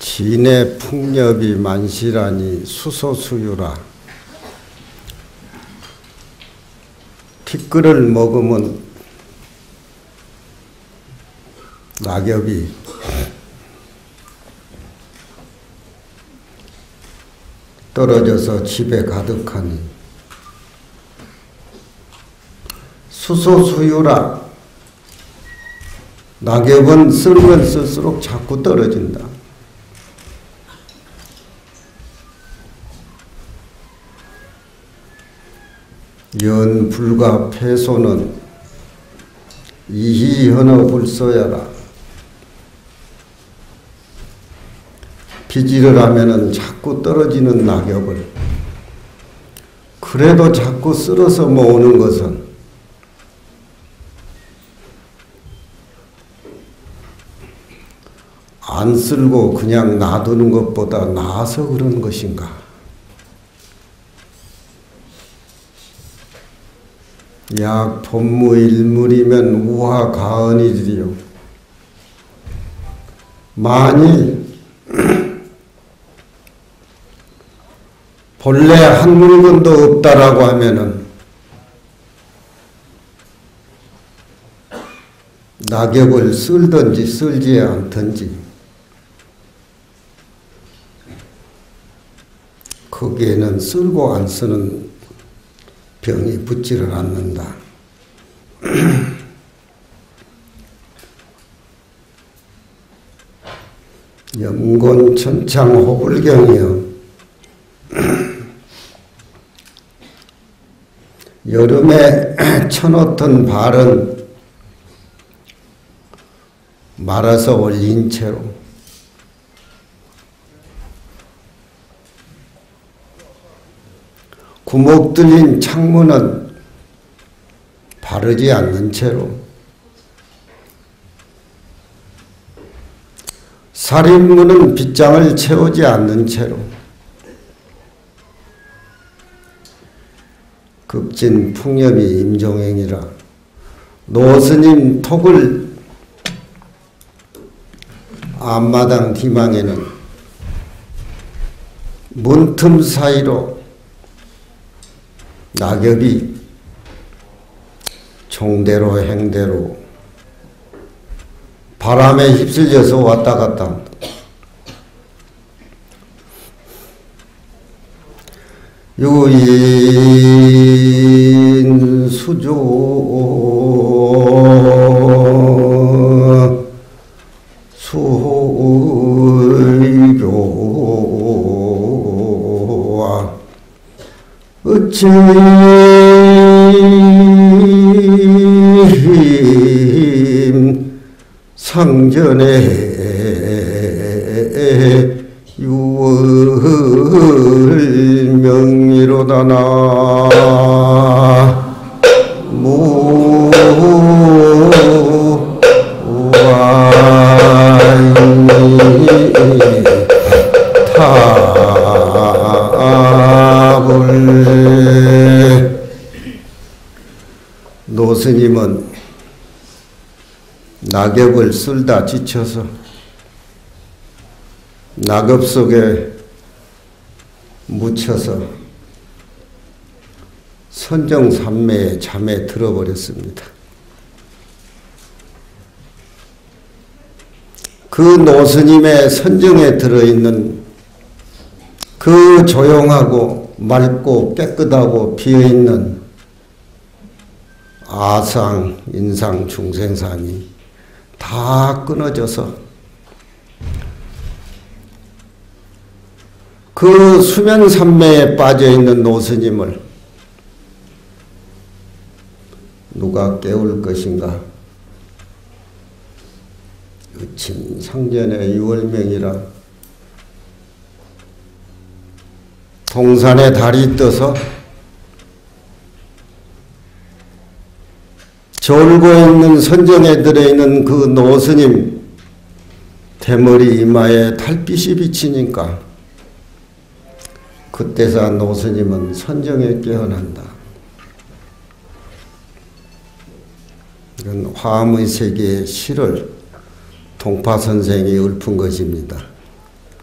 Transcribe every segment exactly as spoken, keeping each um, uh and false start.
진의 풍렵이 만시라니 수소수유라. 티끌을 먹으면 낙엽이 떨어져서 집에 가득하니 수소수유라. 낙엽은 쓸면 쓸수록 자꾸 떨어진다. 연불과 폐소는 이희현어 불소야라. 비질을 하면은 자꾸 떨어지는 낙엽을 그래도 자꾸 쓸어서 모으는 것은 안 쓸고 그냥 놔두는 것보다 나아서 그런 것인가? 약 본무일물이면 우화가언이지요. 만일 본래 한 물건도 없다라고 하면은 낙엽을 쓸든지 쓸지 않든지 거기에는 쓸고 안 쓰는 병이 붙지를 않는다. 염곤천창 호불경이여. 여름에 쳐놓던 발은 말아서 올린 채로 구멍 뚫린 창문은 바르지 않는 채로 살인문은 빗장을 채우지 않는 채로 급진 풍염이 임종행이라. 노스님 톡을 앞마당 뒤망에는 문틈 사이로 낙엽이 종대로 행대로 바람에 휩쓸려서 왔다 갔다 한다. 유인 수조 수의교와 어찌 상전에 유월 명리로다나 무와이탑을. 노스님은 낙엽을 쓸다 지쳐서 낙엽 속에 묻혀서 선정삼매의 잠에 들어버렸습니다. 그 노스님의 선정에 들어있는 그 조용하고 맑고 깨끗하고 비어있는 아상, 인상, 중생산이 다 끊어져서 그 수면산매에 빠져있는 노스님을 누가 깨울 것인가? 의친 상전의 유월명이라. 동산에 달이 떠서 졸고 있는 선정에 들어있는 그 노스님 대머리 이마에 달빛이 비치니까 그때서 노스님은 선정에 깨어난다. 이건 화음의 세계의 시를 동파 선생이 읊은 것입니다.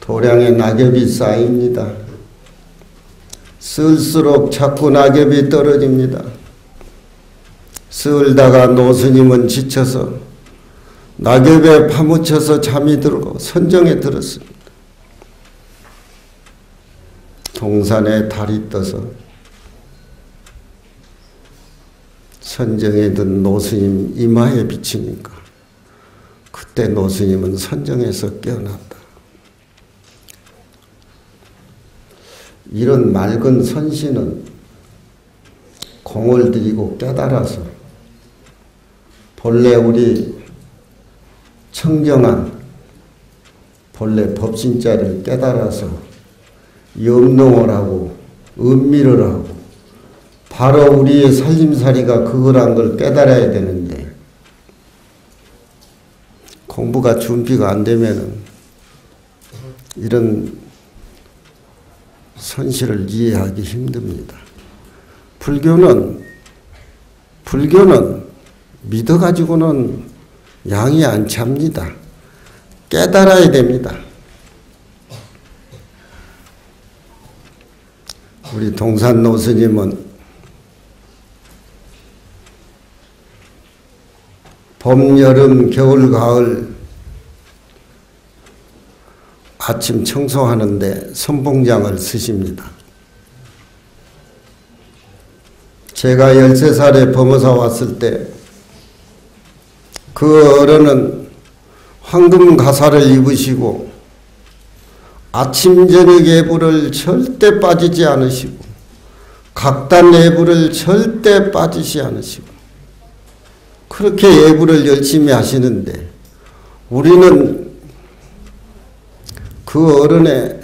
도량에 낙엽이 쌓입니다. 쓸수록 자꾸 낙엽이 떨어집니다. 쓸다가 노스님은 지쳐서 낙엽에 파묻혀서 잠이 들고 선정에 들었습니다. 동산에 달이 떠서 선정에 든 노스님 이마에 비치니까 그때 노스님은 선정에서 깨어났다. 이런 맑은 선신은 공을 들이고 깨달아서 본래 우리 청정한 본래 법신자를 깨달아서 염동을 하고 음미를 하고 바로 우리의 살림살이가 그거란 걸 깨달아야 되는데 공부가 준비가 안 되면은 이런 선실을 이해하기 힘듭니다. 불교는 불교는 믿어가지고는 양이 안 찹니다. 깨달아야 됩니다. 우리 동산노 스님은 봄, 여름, 겨울, 가을 아침 청소하는데 선봉장을 쓰십니다. 제가 열세 살에 범어사 왔을 때 그 어른은 황금 가사를 입으시고 아침 저녁 예불을 절대 빠지지 않으시고 각단 예불을 절대 빠지지 않으시고 그렇게 예불을 열심히 하시는데 우리는 그 어른의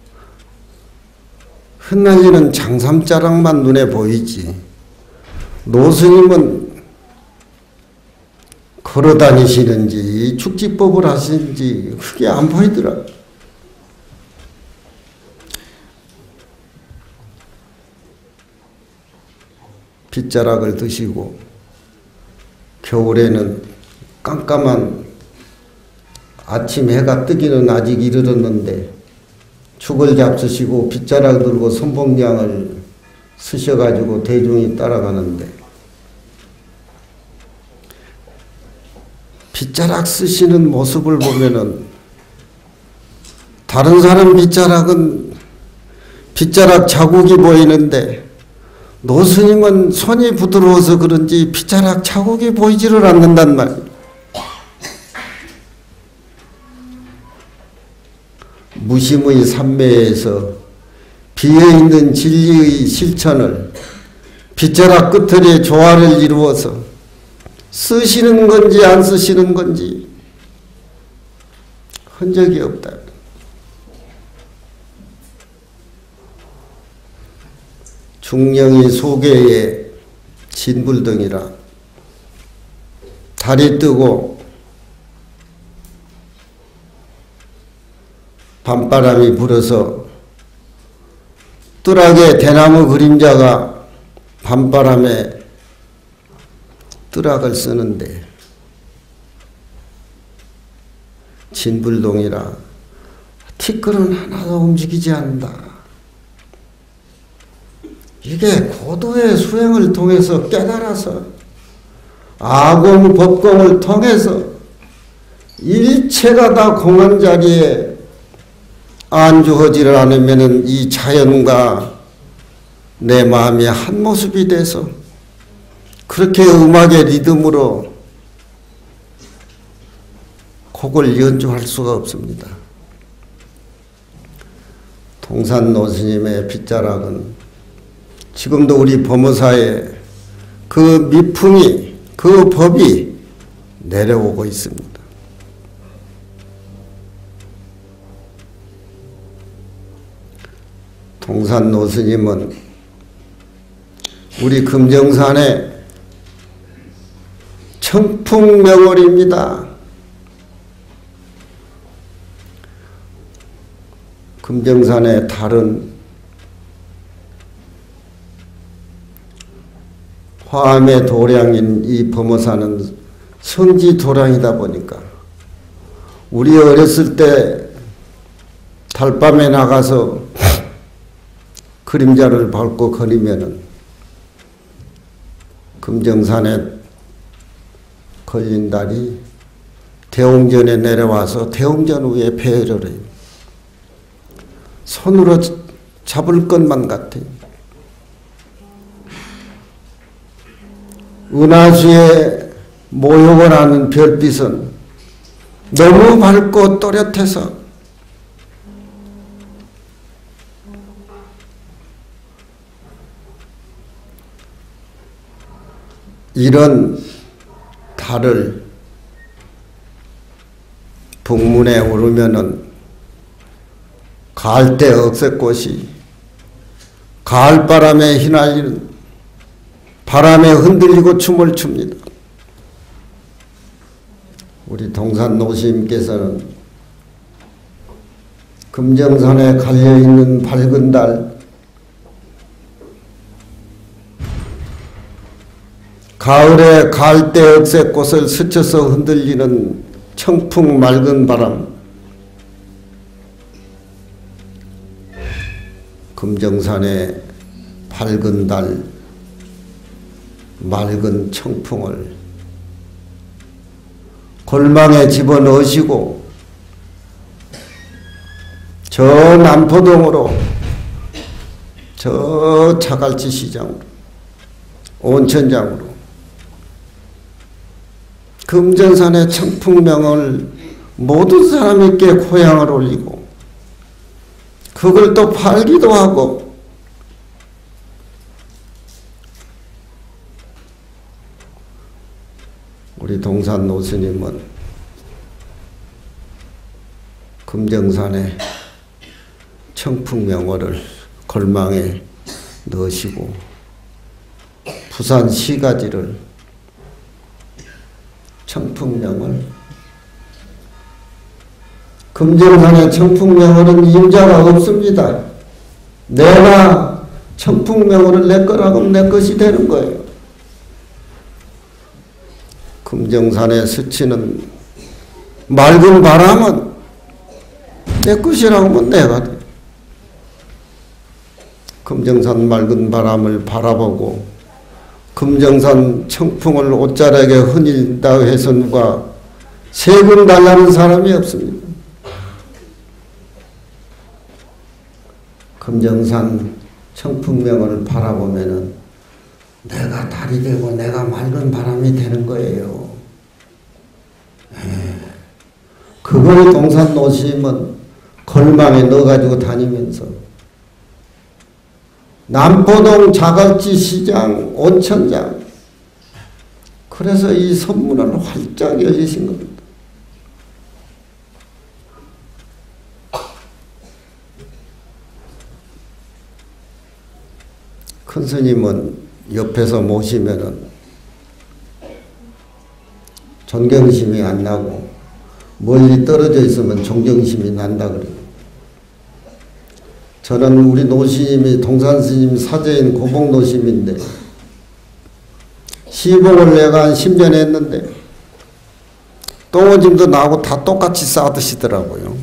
흩날리는 장삼자락만 눈에 보이지 노스님은 걸어다니시는지 축지법을 하시는지 그게 안 보이더라. 빗자락을 드시고 겨울에는 깜깜한 아침 해가 뜨기는 아직 이르렀는데 축을 잡수시고 빗자락 들고 선봉장을 쓰셔가지고 대중이 따라가는데 빗자락 쓰시는 모습을 보면은 다른 사람 빗자락은 빗자락 자국이 보이는데 노스님은 손이 부드러워서 그런지 빗자락 자국이 보이지를 않는단 말이에요. 무심의 삼매에서 비어있는 진리의 실천을 빗자락 끝에 조화를 이루어서 쓰시는 건지 안 쓰시는 건지 흔적이 없다. 중령이 소개에 진불등이라 달이 뜨고 밤바람이 불어서 뜰하게 대나무 그림자가 밤바람에 뜰악을 쓰는데 진불동이라 티끌은 하나도 움직이지 않는다. 이게 고도의 수행을 통해서 깨달아서 아공 법공을 통해서 일체가 다 공한 자리에 안주하지를 않으면 이 자연과 내 마음이 한 모습이 돼서 그렇게 음악의 리듬으로 곡을 연주할 수가 없습니다. 동산노 스님의 빗자락은 지금도 우리 범어사에 그 미풍이 그 법이 내려오고 있습니다. 동산노 스님은 우리 금정산의 청풍명월입니다. 금정산의 달은 화암의 도량인 이 범어사는 성지 도량이다 보니까 우리 어렸을 때 달밤에 나가서 그림자를 밟고 거니면은 금정산에 걸린 달이 대웅전에 내려와서 대웅전 위에 배를 해요. 손으로 잡을 것만 같아요. 은하수에 모욕을 하는 별빛은 너무 밝고 또렷해서 이런 달을 북문에 오르면은 가을때 억새꽃이 가을바람에 휘날리는 바람에 흔들리고 춤을 춥니다. 우리 동산 노시님께서는 금정산에 갈려있는 밝은 달, 가을에 가을때 억새꽃을 스쳐서 흔들리는 청풍 맑은 바람, 금정산의 밝은 달, 맑은 청풍을 골망에 집어넣으시고 저 남포동으로 저 자갈치 시장으로 온천장으로 금정산의 청풍명을 모든 사람에게 고향을 올리고 그걸 또 팔기도 하고 우리 동산 노스님은 금정산의 청풍명호를 골망에 넣으시고 부산 시가지를 청풍명을 금정산의 청풍명호는 임자가 없습니다. 내가 청풍명호를 내 거라고 하면 내 것이 되는 거예요. 금정산에 스치는 맑은 바람은 내 것이라고 하면 내가 돼. 금정산 맑은 바람을 바라보고 금정산 청풍을 옷자락에 흔들다 해서 누가 세금 달라는 사람이 없습니다. 금정산 청풍명을 바라보면은 내가 달이 되고 내가 맑은 바람이 되는 거예요. 에이, 그걸 동산 노심은 걸망에 넣어가지고 다니면서 남포동 자갈치 시장 온천장 그래서 이 선문을 활짝 열리신 겁니다. 큰 스님은 옆에서 모시면은 존경심이 안 나고 멀리 떨어져 있으면 존경심이 난다 그래요. 저는 우리 노시님이 동산스님 사제인 고봉노심인데 시봉을 내가 한 십 년 했는데 똥오줌도 나하고 다 똑같이 싸드시더라고요.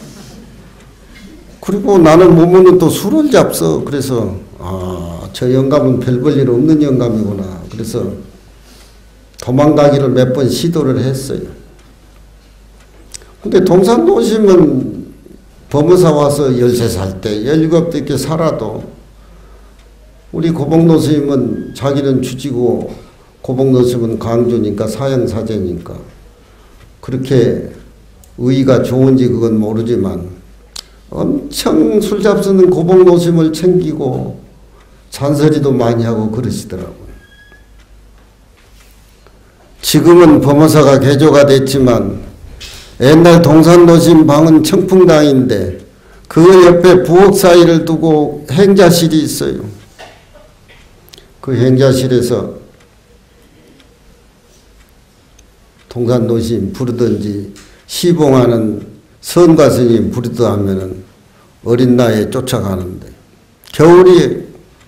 그리고 나는 몸은 또 술을 잡서. 그래서 아, 저 영감은 별 볼 일 없는 영감이구나. 그래서 도망가기를 몇 번 시도를 했어요. 근데 동산 노심은 법무사 와서 열세 살 때, 열일곱 때 이렇게 살아도 우리 고봉노스님은 자기는 주지고 고봉노스님은 강주니까 사형사제니까 그렇게 의의가 좋은지 그건 모르지만 엄청 술 잡수는 고봉노스님을 챙기고 잔소리도 많이 하고 그러시더라고요. 지금은 법무사가 개조가 됐지만 옛날 동산노심 방은 청풍당인데 그 옆에 부엌 사이를 두고 행자실이 있어요. 그 행자실에서 동산노심 부르든지 시봉하는 선가스님 부르다 하면은 어린 나이에 쫓아가는데 겨울이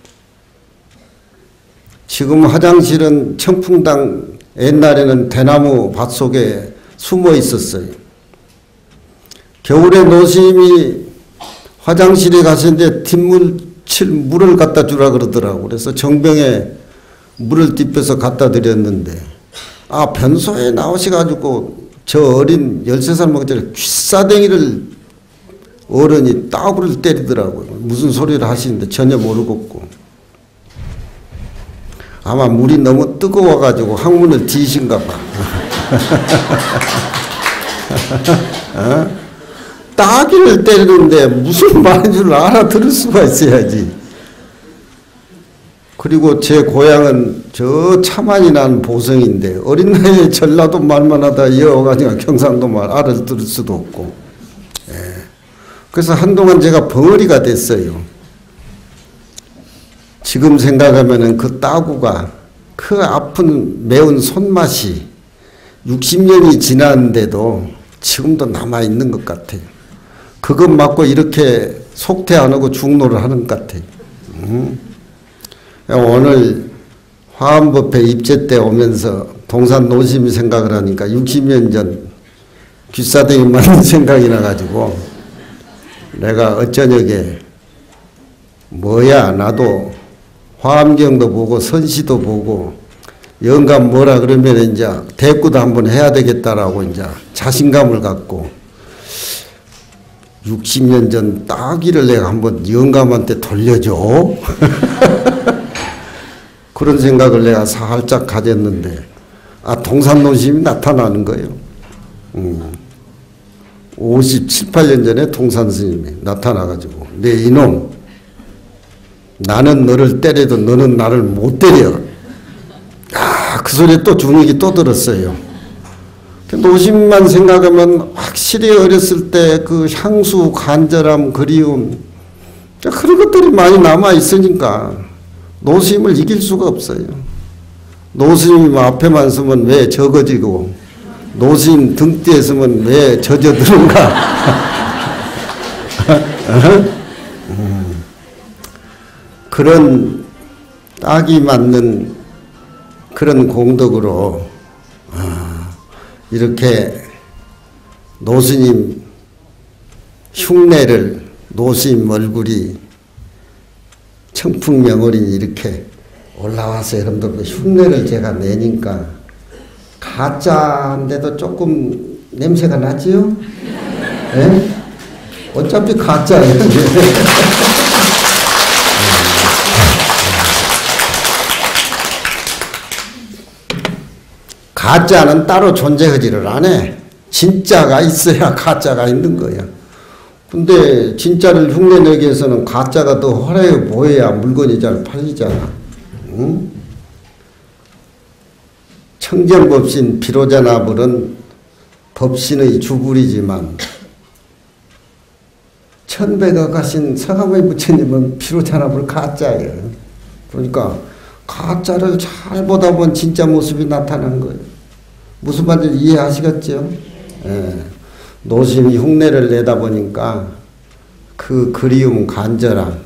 지금 화장실은 청풍당 옛날에는 대나무 밭 속에 숨어 있었어요. 겨울에 노심이 화장실에 가시는데 뒷물칠 물을 갖다 주라 그러더라고. 그래서 정병에 물을 띠펴서 갖다 드렸는데, 아, 변소에 나오셔가지고 저 어린 열세 살 먹을 귓사댕이를 어른이 따구를 때리더라고요. 무슨 소리를 하시는데 전혀 모르겠고. 아마 물이 너무 뜨거워가지고 항문을 뒤신가 봐. 어? 따귀를 때리는데 무슨 말인 줄 알아들을 수가 있어야지. 그리고 제 고향은 저 차만이 난 보성인데 어린 나이에 전라도 말만 하다 이어가지고 경상도 말 알아들을 수도 없고. 예. 그래서 한동안 제가 벙어리가 됐어요. 지금 생각하면은 그 따구가 그 아픈 매운 손맛이 육십 년이 지났는데도 지금도 남아있는 것 같아요. 그것 맞고 이렇게 속퇴 안 하고 중노를 하는 것 같아요. 음. 오늘 화엄법회 입제 때 오면서 동산 노심이 생각을 하니까 육십 년 전 귓사대기 맞는 생각이 나가지고 내가 어쩌녁에 뭐야 나도 화엄경도 보고 선시도 보고 영감 뭐라 그러면 이제 대꾸도 한번 해야 되겠다라고 이제 자신감을 갖고 육십 년 전 따귀를 내가 한번 영감한테 돌려줘. 그런 생각을 내가 살짝 가졌는데, 아, 동산노심이 나타나는 거예요. 음. 오십칠, 팔 년 전에 동산스님이 나타나가지고, 내 이놈, 나는 너를 때려도 너는 나를 못 때려. 아, 그 소리에 또 중익이 또 들었어요. 노심만 생각하면 확실히 어렸을 때 그 향수, 간절함, 그리움, 그런 것들이 많이 남아있으니까 노심을 이길 수가 없어요. 노스님 앞에만 서면 왜 적어지고 노스님 등 뒤에 서면 왜 젖어드는가. 음. 그런 딱이 맞는 그런 공덕으로 아, 이렇게 노스님 흉내를 노스님 얼굴이 청풍명월이 이렇게 올라와서 여러분들 흉내를 제가 내니까 가짜인데도 조금 냄새가 나지요? 네? 어차피 가짜예요. 가짜는 따로 존재하지를 않아. 진짜가 있어야 가짜가 있는 거야. 근데 진짜를 흉내내기 위해서는 가짜가 더 화려해 보여야 물건이 잘 팔리잖아. 응? 청정법신 비로자나불은 법신의 주불이지만 천배가 가신 서가모니 부처님은 비로자나불 가짜예요. 그러니까 가짜를 잘 보다 보면 진짜 모습이 나타난 거예요. 무슨 말인지 이해하시겠죠? 예. 노심이 흉내를 내다 보니까 그 그리움, 간절함.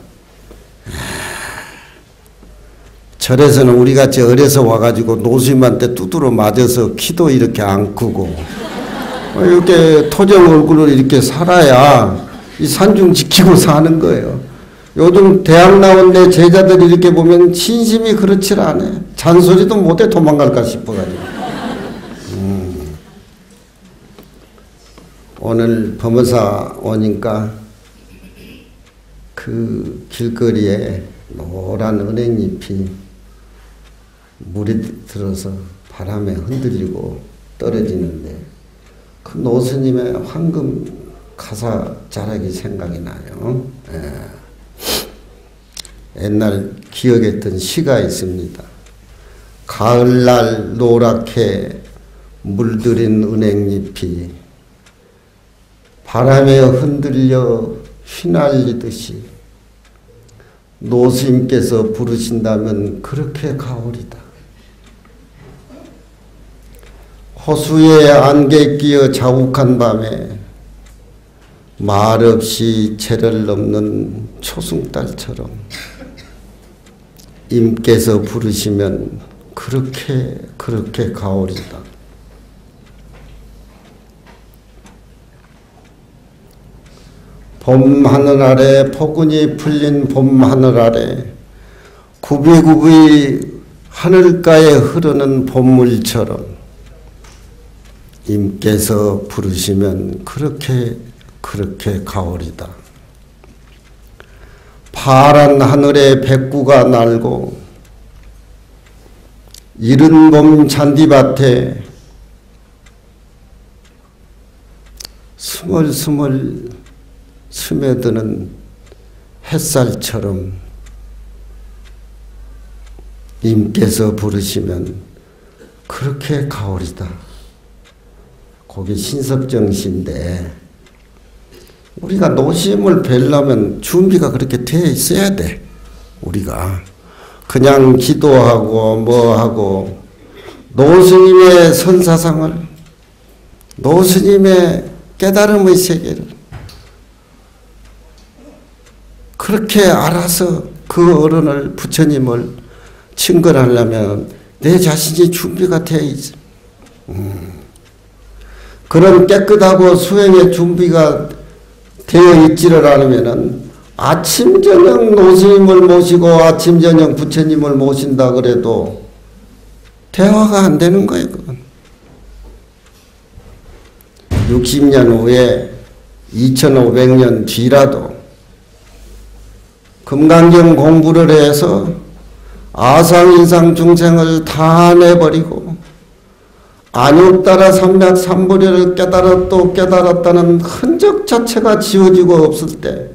절에서는 우리같이 어려서 와가지고 노심한테 두드러 맞아서 키도 이렇게 안 크고 이렇게 토정 얼굴을 이렇게 살아야 이 산중 지키고 사는 거예요. 요즘 대학 나온 내 제자들이 이렇게 보면 신심이 그렇지 않아. 잔소리도 못해 도망갈까 싶어가지고. 음. 오늘 범어사 오니까 그 길거리에 노란 은행잎이 물이 들어서 바람에 흔들리고 떨어지는데 그 노스님의 황금 가사 자락이 생각이 나요. 예. 옛날 기억했던 시가 있습니다. 가을날 노랗게 물들인 은행잎이 바람에 흔들려 휘날리듯이 노스님께서 부르신다면 그렇게 가오리다. 호수에 안개 끼어 자욱한 밤에 말없이 채를 넘는 초승달처럼 임께서 부르시면 그렇게 그렇게 가오리다. 봄 하늘 아래 포근이 풀린 봄 하늘 아래 굽이굽이 하늘가에 흐르는 봄물처럼 임께서 부르시면 그렇게 그렇게 가오리다. 파란 하늘에 백구가 날고 이른 봄 잔디밭에 스멀스멀 스며드는 햇살처럼 임께서 부르시면 그렇게 가오리다. 거기 신석정 시인데 우리가 노심을 뵈려면 준비가 그렇게 돼 있어야 돼. 우리가 그냥 기도하고 뭐하고 노스님의 선사상을 노스님의 깨달음의 세계를 그렇게 알아서 그 어른을 부처님을 친근하려면 내 자신이 준비가 되어 있어. 음. 그런 깨끗하고 수행의 준비가 되어 있지를 않으면은 아침 저녁 노스님을 모시고 아침 저녁 부처님을 모신다 그래도 대화가 안 되는 거예요. 그건. 육십 년 후에 이천오백 년 뒤라도 금강경 공부를 해서 아상인상 중생을 다 내버리고 안욕따라 삼맥 삼보리를 깨달아 또 깨달았다는 흔적 자체가 지워지고 없을 때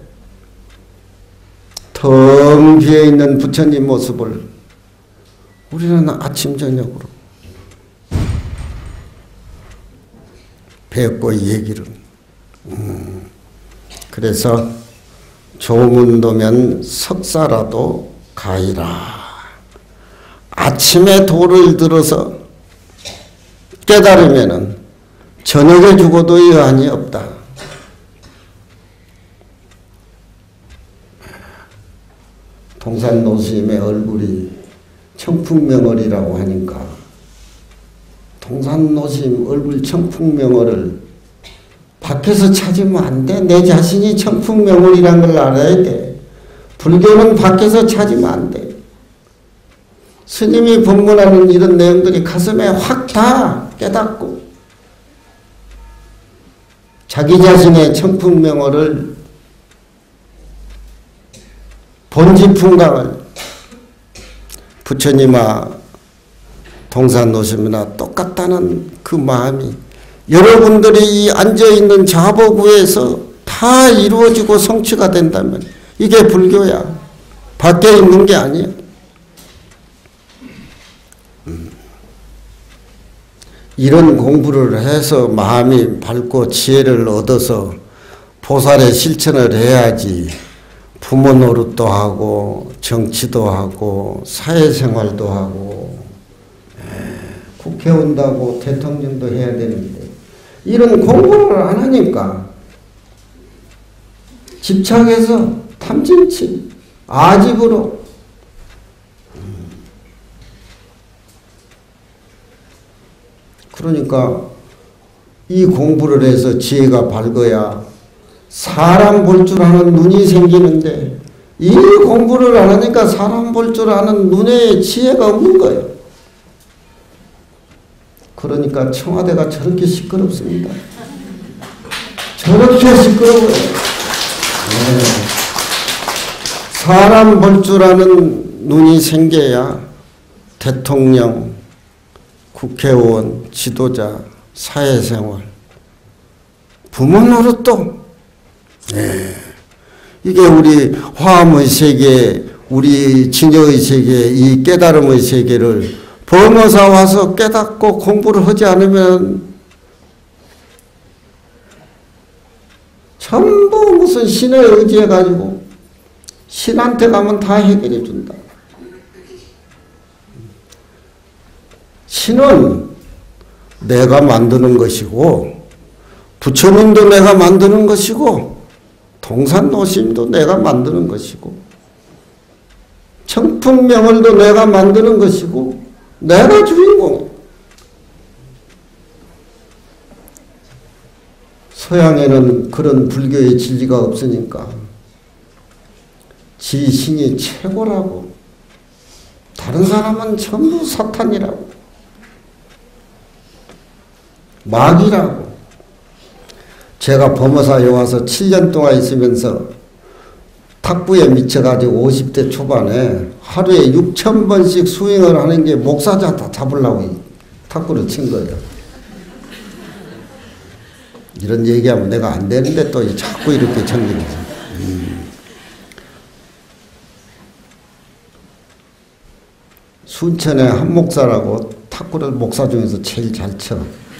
텅 비어있는 부처님 모습을 우리는 아침 저녁으로 뵙고 이 얘기를 음, 그래서 조문도면 석사라도 가이라. 아침에 도를 들어서 깨달으면은 저녁에 죽어도 여한이 없다. 동산 노스님의 얼굴이 청풍명월이라고 하니까 동산 노스님 얼굴 청풍명월을 밖에서 찾으면 안 돼. 내 자신이 청풍명월이란 걸 알아야 돼. 불교는 밖에서 찾으면 안 돼. 스님이 법문하는 이런 내용들이 가슴에 확 다 깨닫고 자기 자신의 청풍명월을 본지풍강을 부처님아 동산노심이나 똑같다는 그 마음이 여러분들이 이 앉아있는 자보구에서 다 이루어지고 성취가 된다면 이게 불교야. 밖에 있는 게 아니야. 음. 이런 공부를 해서 마음이 밝고 지혜를 얻어서 보살의 실천을 해야지 부모 노릇도 하고 정치도 하고 사회생활도 하고 국회의원도 하고 대통령도 해야 되는데 이런 공부를 안 하니까 집착해서 탐진치 아집으로 그러니까 이 공부를 해서 지혜가 밝아야 사람 볼 줄 아는 눈이 생기는데 이 공부를 안 하니까 사람 볼 줄 아는 눈에 지혜가 없는 거예요. 그러니까 청와대가 저렇게 시끄럽습니다. 저렇게 시끄러워요. 네. 사람 볼 줄 아는 눈이 생겨야 대통령, 국회의원, 지도자, 사회생활, 부모 노릇도 네. 이게 우리 화엄의 세계, 우리 진여의 세계, 이 깨달음의 세계를 범어사 와서 깨닫고 공부를 하지 않으면 전부 무슨 신에 의지해가지고 신한테 가면 다 해결해 준다. 신은 내가 만드는 것이고 부처님도 내가 만드는 것이고 동산노심도 내가 만드는 것이고 청풍명월도 내가 만드는 것이고 내가 주인공. 서양에는 그런 불교의 진리가 없으니까 지 신이 최고라고, 다른 사람은 전부 사탄이라고, 마귀라고. 제가 범어사에 와서 칠 년 동안 있으면서 탁구에 미쳐가지고 오십 대 초반에 하루에 육천 번씩 스윙을 하는 게 목사자 다 잡으려고 탁구를 친 거예요. 이런 얘기하면 내가 안 되는데 또 자꾸 이렇게 전기해서. 음. 순천에 한 목사라고 탁구를 목사 중에서 제일 잘 쳐.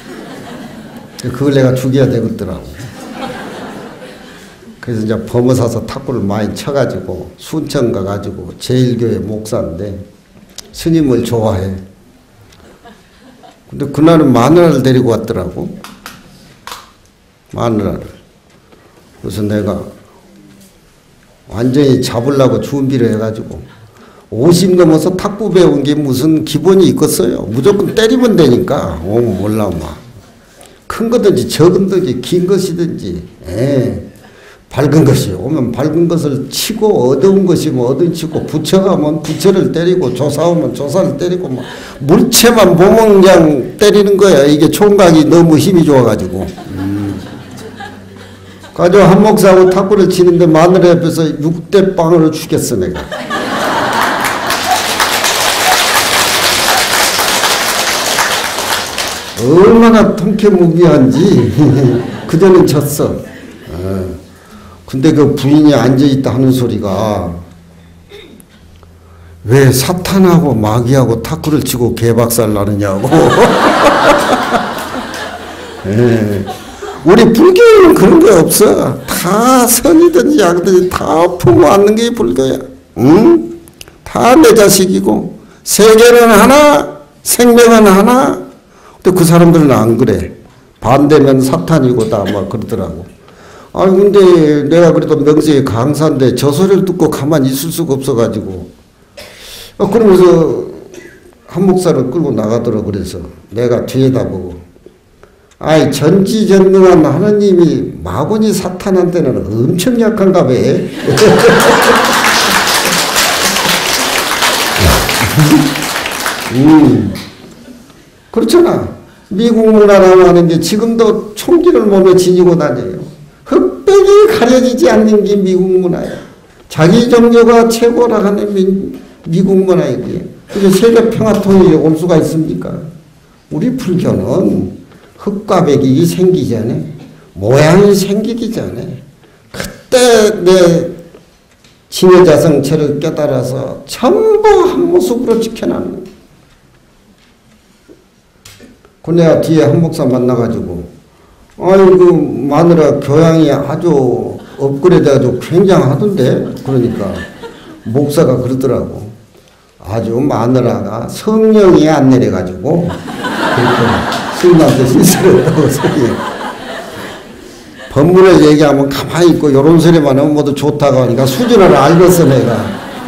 그걸 내가 죽여야 되겠더라고. 그래서 이제 범어 사서 탁구를 많이 쳐가지고 순천 가가지고 제일교회 목사인데 스님을 좋아해. 근데 그날은 마누라를 데리고 왔더라고. 마누라를. 그래서 내가 완전히 잡으려고 준비를 해가지고 오십 넘어서 탁구 배운 게 무슨 기본이 있겠어요. 무조건 때리면 되니까. 오, 몰라, 막. 큰 거든지 적은 거든지 긴 것이든지, 예. 밝은 것이 오면 밝은 것을 치고, 어두운 것이면 어두운 치고, 부처가면 부처를 때리고, 조사오면 조사를 때리고, 막 물체만 보면 그냥 때리는 거야. 이게 총각이 너무 힘이 좋아가지고. 음. 가지고 한 목사하고 탁구를 치는데 마누라 옆에서 육 대 빵으로 죽였어, 내가. 얼마나 통쾌무비한지. 그전엔 졌어. 어. 근데 그 부인이 앉아있다 하는 소리가 왜 사탄하고 마귀하고 탁구를 치고 개박살 나느냐고. 예. 우리 불교에는 그런 게 없어. 다 선이든지 악이든지 다 품어안는 게 불교야. 응? 다 내 자식이고 세계는 하나, 생명은 하나. 근데 그 사람들은 안 그래. 반대면 사탄이고 다 막 그러더라고. 아 근데 내가 그래도 명색이 강사인데 저 소리를 듣고 가만히 있을 수가 없어가지고. 아, 그러면서 한 목사를 끌고 나가더라고. 그래서 내가 뒤에다 보고, 아이 전지전능한 하느님이 마구니 사탄한테는 엄청 약한가 봐. 음. 그렇잖아. 미국 문화라고 하는 게 지금도 총기를 몸에 지니고 다녀요. 흑백이 가려지지 않는 게 미국 문화야. 자기 종교가 최고라 하는 미, 미국 문화이기에. 그래서 세계 평화통일이 올 수가 있습니까? 우리 불교는 흑과 백이 생기기 전에, 모양이 생기기 전에, 그때 내 진여자성체를 깨달아서 전부 한 모습으로 지켜나는 거야. 그 내가 뒤에 한 목사 만나가지고, 아이고 마누라 교양이 아주 업그레이드해가지고 굉장하던데. 그러니까 목사가 그러더라고. 아주 마누라가 성령이 안 내려가지고 스님한테 실수를 했다고. 성령. 법문을 얘기하면 가만히 있고 이런 소리만 하면 모두 좋다고 하니까 수준을 알겠어 내가.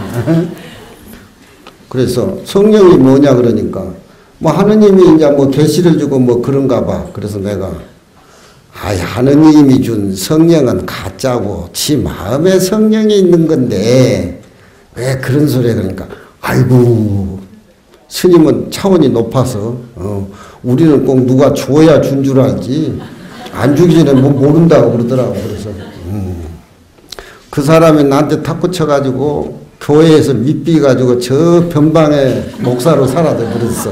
그래서 성령이 뭐냐 그러니까 뭐 하느님이 이제 뭐 계시를 주고 뭐 그런가 봐. 그래서 내가 아이 하느님이 준 성령은 가짜고 지 마음에 성령이 있는 건데 왜 그런 소리 해. 그러니까 아이고 스님은 차원이 높아서 어, 우리는 꼭 누가 줘야 준 줄 알지 안 주기 전에 뭐 모른다고 그러더라고. 그래서 음. 그 사람이 나한테 탁구 쳐가지고 교회에서 밑비 가지고 저 변방에 목사로 살아도 그랬어.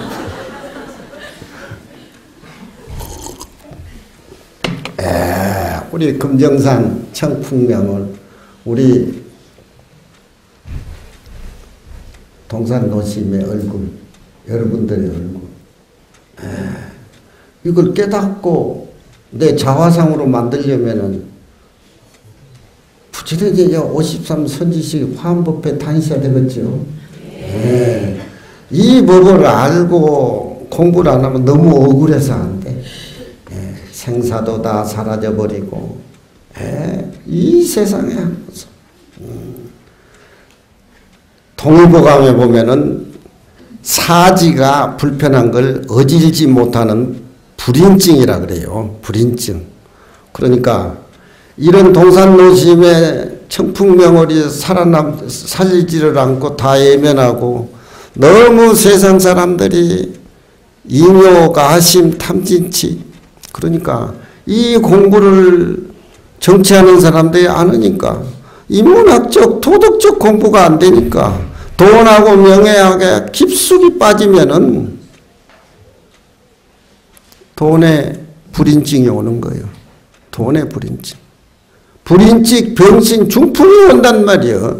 에, 우리 금정산 청풍명을 우리 동산도심의 얼굴, 여러분들의 얼굴, 에, 이걸 깨닫고 내 자화상으로 만들려면은 부지런히 이제 오십삼 선지식 화엄법회 다니셔야 되겠죠. 에, 이 법을 알고 공부를 안 하면 너무 억울해서 안 돼. 에, 생사도 다 사라져버리고, 에, 이 세상에 음. 동의보감에 보면은 사지가 불편한 걸 어질지 못하는 불인증이라 그래요. 불인증. 그러니까 이런 동산노심의 청풍명월이 살아남, 살리지를 않고 다 외면하고 너무 세상 사람들이 잉여, 가심, 탐진치, 그러니까 이 공부를 정치하는 사람들이 안 하니까 인문학적, 도덕적 공부가 안 되니까 돈하고 명예하게 깊숙이 빠지면은 돈의 불인증이 오는 거예요. 돈의 불인증. 불인증, 병신, 중풍이 온단 말이에요.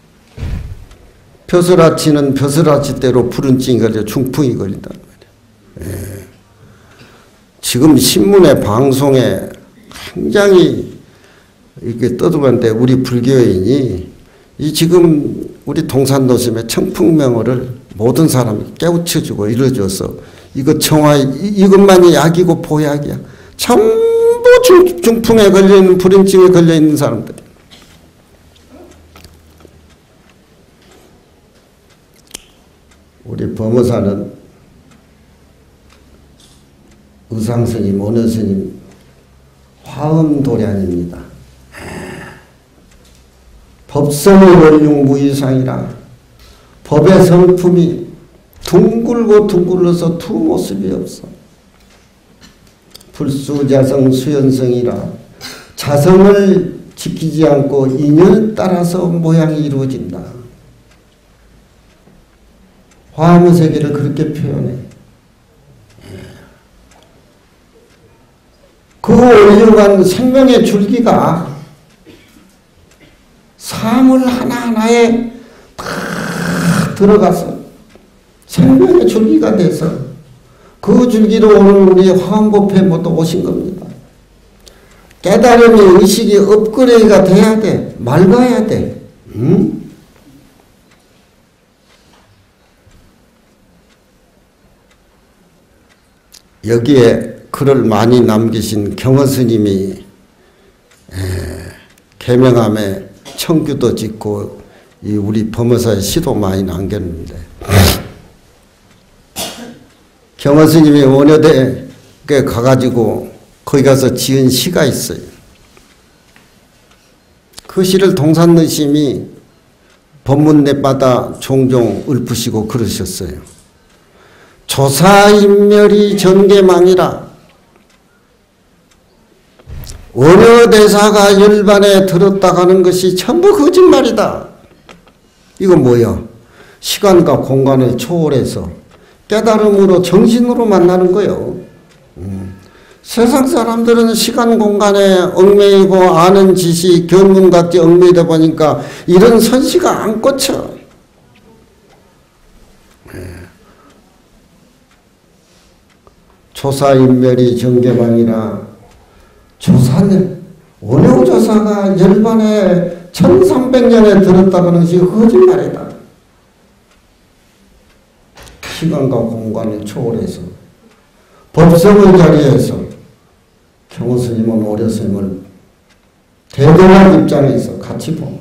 벼슬아치는 벼슬아치대로 불인증이 걸려 중풍이 걸린단 말이에요. 예. 지금 신문에 방송에 굉장히 이렇게 떠들었는데 우리 불교인이 이 지금 우리 동산노심의 청풍명호를 모든 사람이 깨우쳐주고 이뤄줘서 이거 청화 이것만이 약이고 보약이야. 전부 중, 중풍에 걸려있는 불인증에 걸려있는 사람들. 우리 범어사는 의상스님, 원어스님 화엄도량입니다. 법성의 원흉 무이상이라 법의 성품이 둥글고 둥글러서 두 모습이 없어. 불수자성 수연성이라 자성을 지키지 않고 인연에 따라서 모양이 이루어진다. 화엄의 세계를 그렇게 표현해. 그 원흉한 생명의 줄기가 사물 하나하나에 다 들어가서 생명의 줄기가 돼서 그 줄기로 오늘 우리 화엄법회 모두 오신 겁니다. 깨달음의 의식이 업그레이드가 돼야 돼. 맑아야 돼. 응? 여기에 글을 많이 남기신 경허스님이 계명함에 청규도 짓고 이 우리 범어사에 시도 많이 남겼는데 경허스님이 원효대에 가가지고 거기 가서 지은 시가 있어요. 그 시를 동산노심이 법문내마다 종종 읊으시고 그러셨어요. 조사인멸이 전개망이라 원효대사가 열반에 들었다 가는 것이 전부 거짓말이다. 이건 뭐야? 시간과 공간을 초월해서 깨달음으로 정신으로 만나는 거예요. 음. 세상 사람들은 시간 공간에 얽매이고 아는 지식 견문각지 얽매이다 보니까 이런 선시가 안 꽂혀. 조사인멸이 정개망이라 조사는 원효조사가 열반에 천삼백 년에 들었다는 것이 거짓말이다. 시간과 공간을 초월해서 법성의 자리에서 경호스님은 오려스님을 대등한 입장에서 같이 보고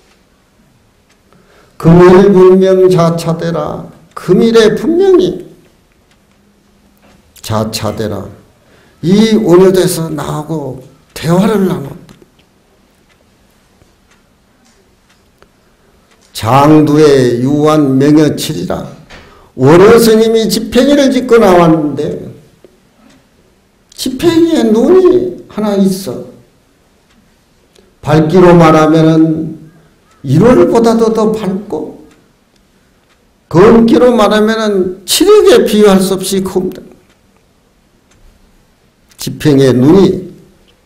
금일 분명 자차대라. 금일에 분명히 자차대라. 이 원효대에서 나하고 대화를 나눴다. 장두의 유한 명여칠이라. 원효스님이 집행이를 짓고 나왔는데 집행이에 눈이 하나 있어. 밝기로 말하면은 일월보다도 더 밝고 검기로 말하면은 칠흑에 비유할 수 없이 큽니다. 집행의 눈이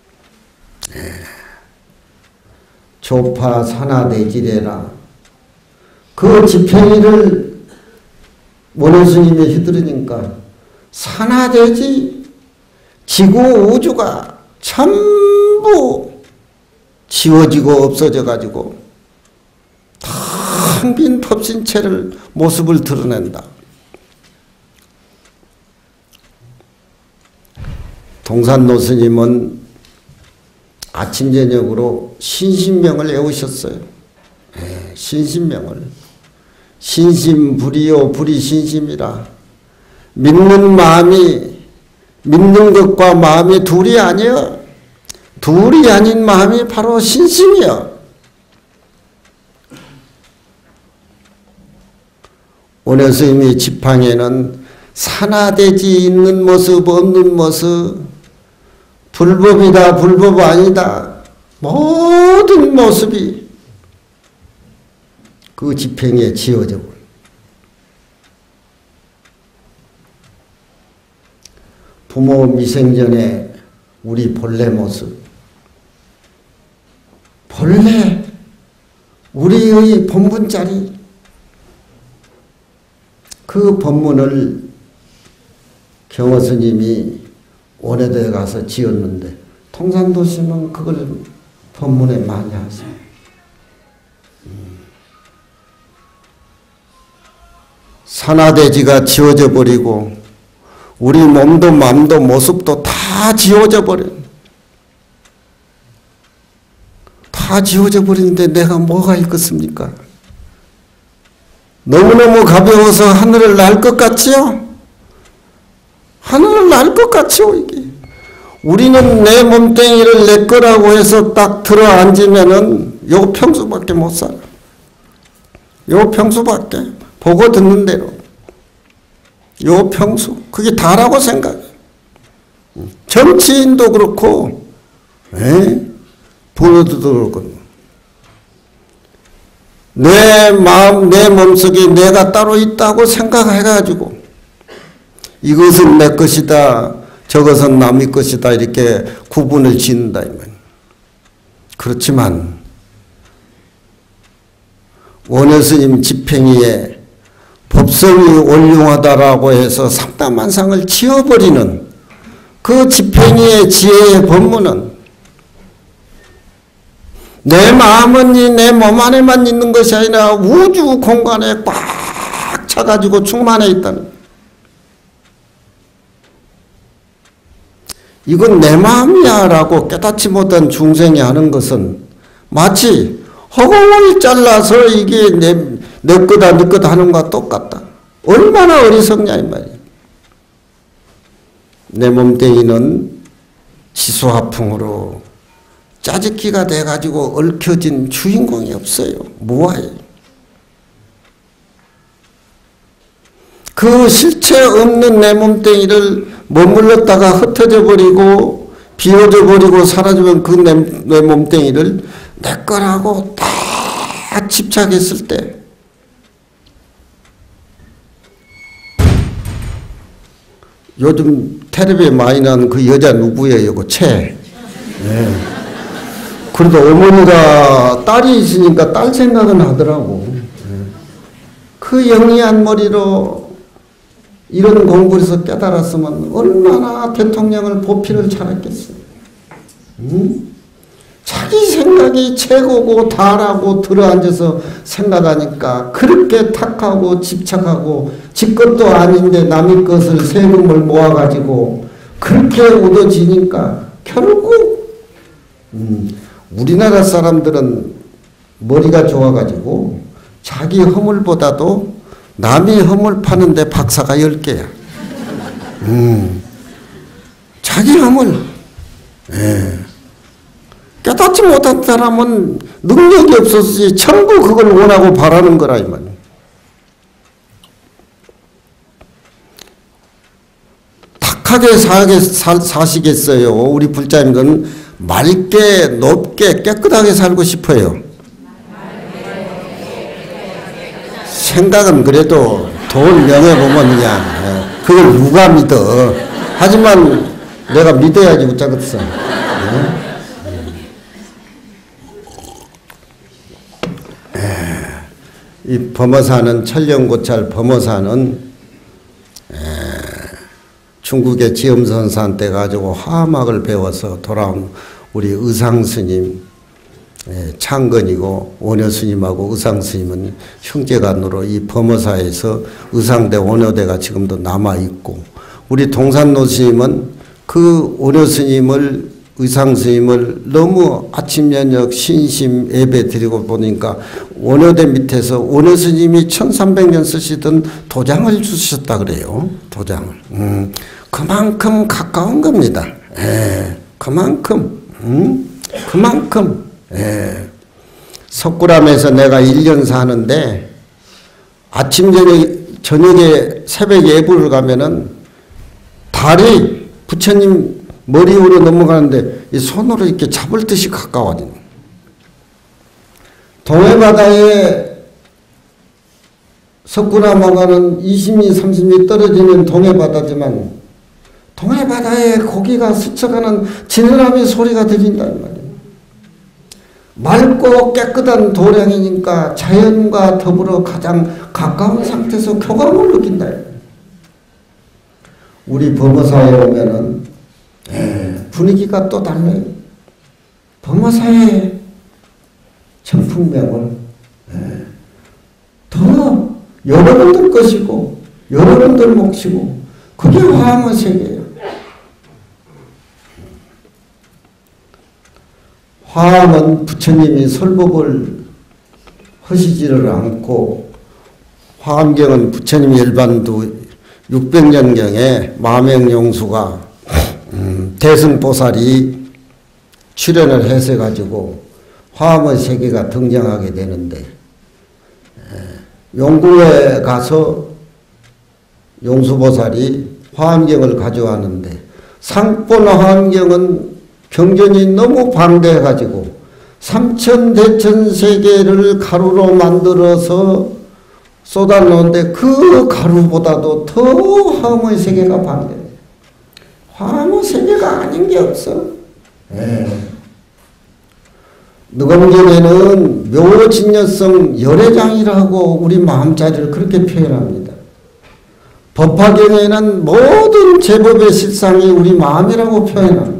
조파산하대지래라. 그 집행이를 원효스님이 휘두르니까 산하대지 지구 우주가 전부 지워지고 없어져 가지고 텅 빈 텁신체를 모습을 드러낸다. 동산노스님은 아침 저녁으로 신신명을 외우셨어요. 네, 신신명을. 신심불이요 불이신심이라. 믿는 마음이 믿는 것과 마음이 둘이 아니여. 둘이 아닌 마음이 바로 신심이야. 오늘 스님이 지팡이에는 산화되지 있는 모습, 없는 모습, 불법이다, 불법 아니다, 모든 모습이 그 지팽이에 지어져 버려. 부모 미생전에 우리 본래 모습, 본래 우리의 본분자리, 그 본문을 경허스님이 원효도에 가서 지었는데 통산도시는 그걸 본문에 많이 하세요. 음. 산화대지가 지워져 버리고 우리 몸도 마음도 모습도 다 지워져 버려. 다 지워져 버리는데 내가 뭐가 있겠습니까? 너무너무 가벼워서 하늘을 날 것 같지요? 하늘을 날 것 같죠, 이게. 우리는 내 몸뚱이를 내 거라고 해서 딱 들어 앉으면은 요 평수밖에 못 살아. 요 평수밖에. 보고 듣는 대로. 요 평수. 그게 다라고 생각해. 정치인도 그렇고, 에? 부모도 그렇고. 내 마음, 내 몸속에 내가 따로 있다고 생각해가지고 이것은 내 것이다, 저것은 남의 것이다 이렇게 구분을 짓는다 이 말이야. 그렇지만 원효스님 지팽이에 법성이 올륭하다라고 해서 상담한상을 지어버리는 그 지팽이의 지혜의 법문은 내 마음은 내 몸 안에만 있는 것이 아니라 우주 공간에 꽉 차가지고 충만해 있다는. 이건 내 마음이야 라고 깨닫지 못한 중생이 하는 것은 마치 허공을 잘라서 이게 내, 내 거다 내 거다 하는 것과 똑같다. 얼마나 어리석냐 이 말이야. 내 몸뚱이는 지수화풍으로 짜집기가 돼가지고 얽혀진 주인공이 없어요. 무아해. 그 실체 없는 내 몸뚱이를 머물렀다가 흩어져 버리고 비워져 버리고 사라지면 그 내, 내 몸뚱이를 내 거라고 딱 집착했을 때 요즘 텔레비에 많이 나오는 그 여자 누구예요? 그 채. 네. 그래도 어머니가 딸이 있으니까 딸 생각은 하더라고. 그 영리한 머리로 이런 공부를 해서 깨달았으면 얼마나 대통령을 보필을 잘했겠어요. 응? 자기 생각이 최고고 다라고 들어앉아서 생각하니까 그렇게 탁하고 집착하고 지 것도 아닌데 남의 것을 세금을 모아가지고 그렇게 얻어지니까 결국 음, 우리나라 사람들은 머리가 좋아가지고 자기 허물보다도 남이 허물 파는데 박사가 열 개야. 음, 자기 허물. 예. 깨닫지 못한 사람은 능력이 없어서 전부 그걸 원하고 바라는 거라 이 말이야. 탁하게 사게, 사, 사시겠어요. 우리 불자님들은 맑게 높게 깨끗하게 살고 싶어요. 생각은 그래도 돈 명예 보면 그냥 그걸 누가 믿어. 하지만 내가 믿어야지 웃자겠어. 이 범어사는 천령고찰 범어사는 중국의 지엄선사한테 가지고 화막을 배워서 돌아온 우리 의상스님 창건이고 원효스님하고 의상스님은 형제간으로 이 범어사에서 의상대 원효대가 지금도 남아있고 우리 동산노스님은 그 원효스님을 의상스님을 너무 아침 저녁 신심 예배 드리고 보니까 원효대 밑에서 원효스님이 천삼백 년 쓰시던 도장을 주셨다 그래요. 도장을. 음, 그만큼 가까운 겁니다. 예, 그만큼. 응? 그만큼 예. 석굴암에서 내가 일 년 사는데 아침 저녁, 저녁에 새벽 예불을 가면은 달이 부처님 머리 위로 넘어가는데 이 손으로 이렇게 잡을 듯이 가까워지는. 동해바다에 석굴암하고는 이십 미, 삼십 미 떨어지는 동해바다지만 동해바다에 고기가 스쳐가는 지느러미 소리가 들린단 말이에요. 맑고 깨끗한 도량이니까 자연과 더불어 가장 가까운 상태에서 교감을 느낀다. 우리 범어사에 오면은 예, 분위기가 또 달라요. 범어사의 청풍명을 예, 더 여러분들 것이고 여러분들 몫이고 그게 화엄의 세계예요. 화엄은 부처님이 설법을 하시지를 않고 화엄경은 부처님 열반도 육백 년경에 마명용수가 음, 대승보살이 출연을 해서 가지고 화엄의 세계가 등장하게 되는데 용궁에 가서 용수보살이 화엄경을 가져왔는데 상본 화엄경은 경전이 너무 방대해가지고 삼천대천세계를 가루로 만들어서 쏟아놓는데 그 가루보다도 더 화엄의 세계가 방대해요. 화엄의 세계가 아닌 게 없어. 네. 느검경에는 묘진여성 열애장이라고 우리 마음자리를 그렇게 표현합니다. 법화경에는 모든 제법의 실상이 우리 마음이라고 표현합니다.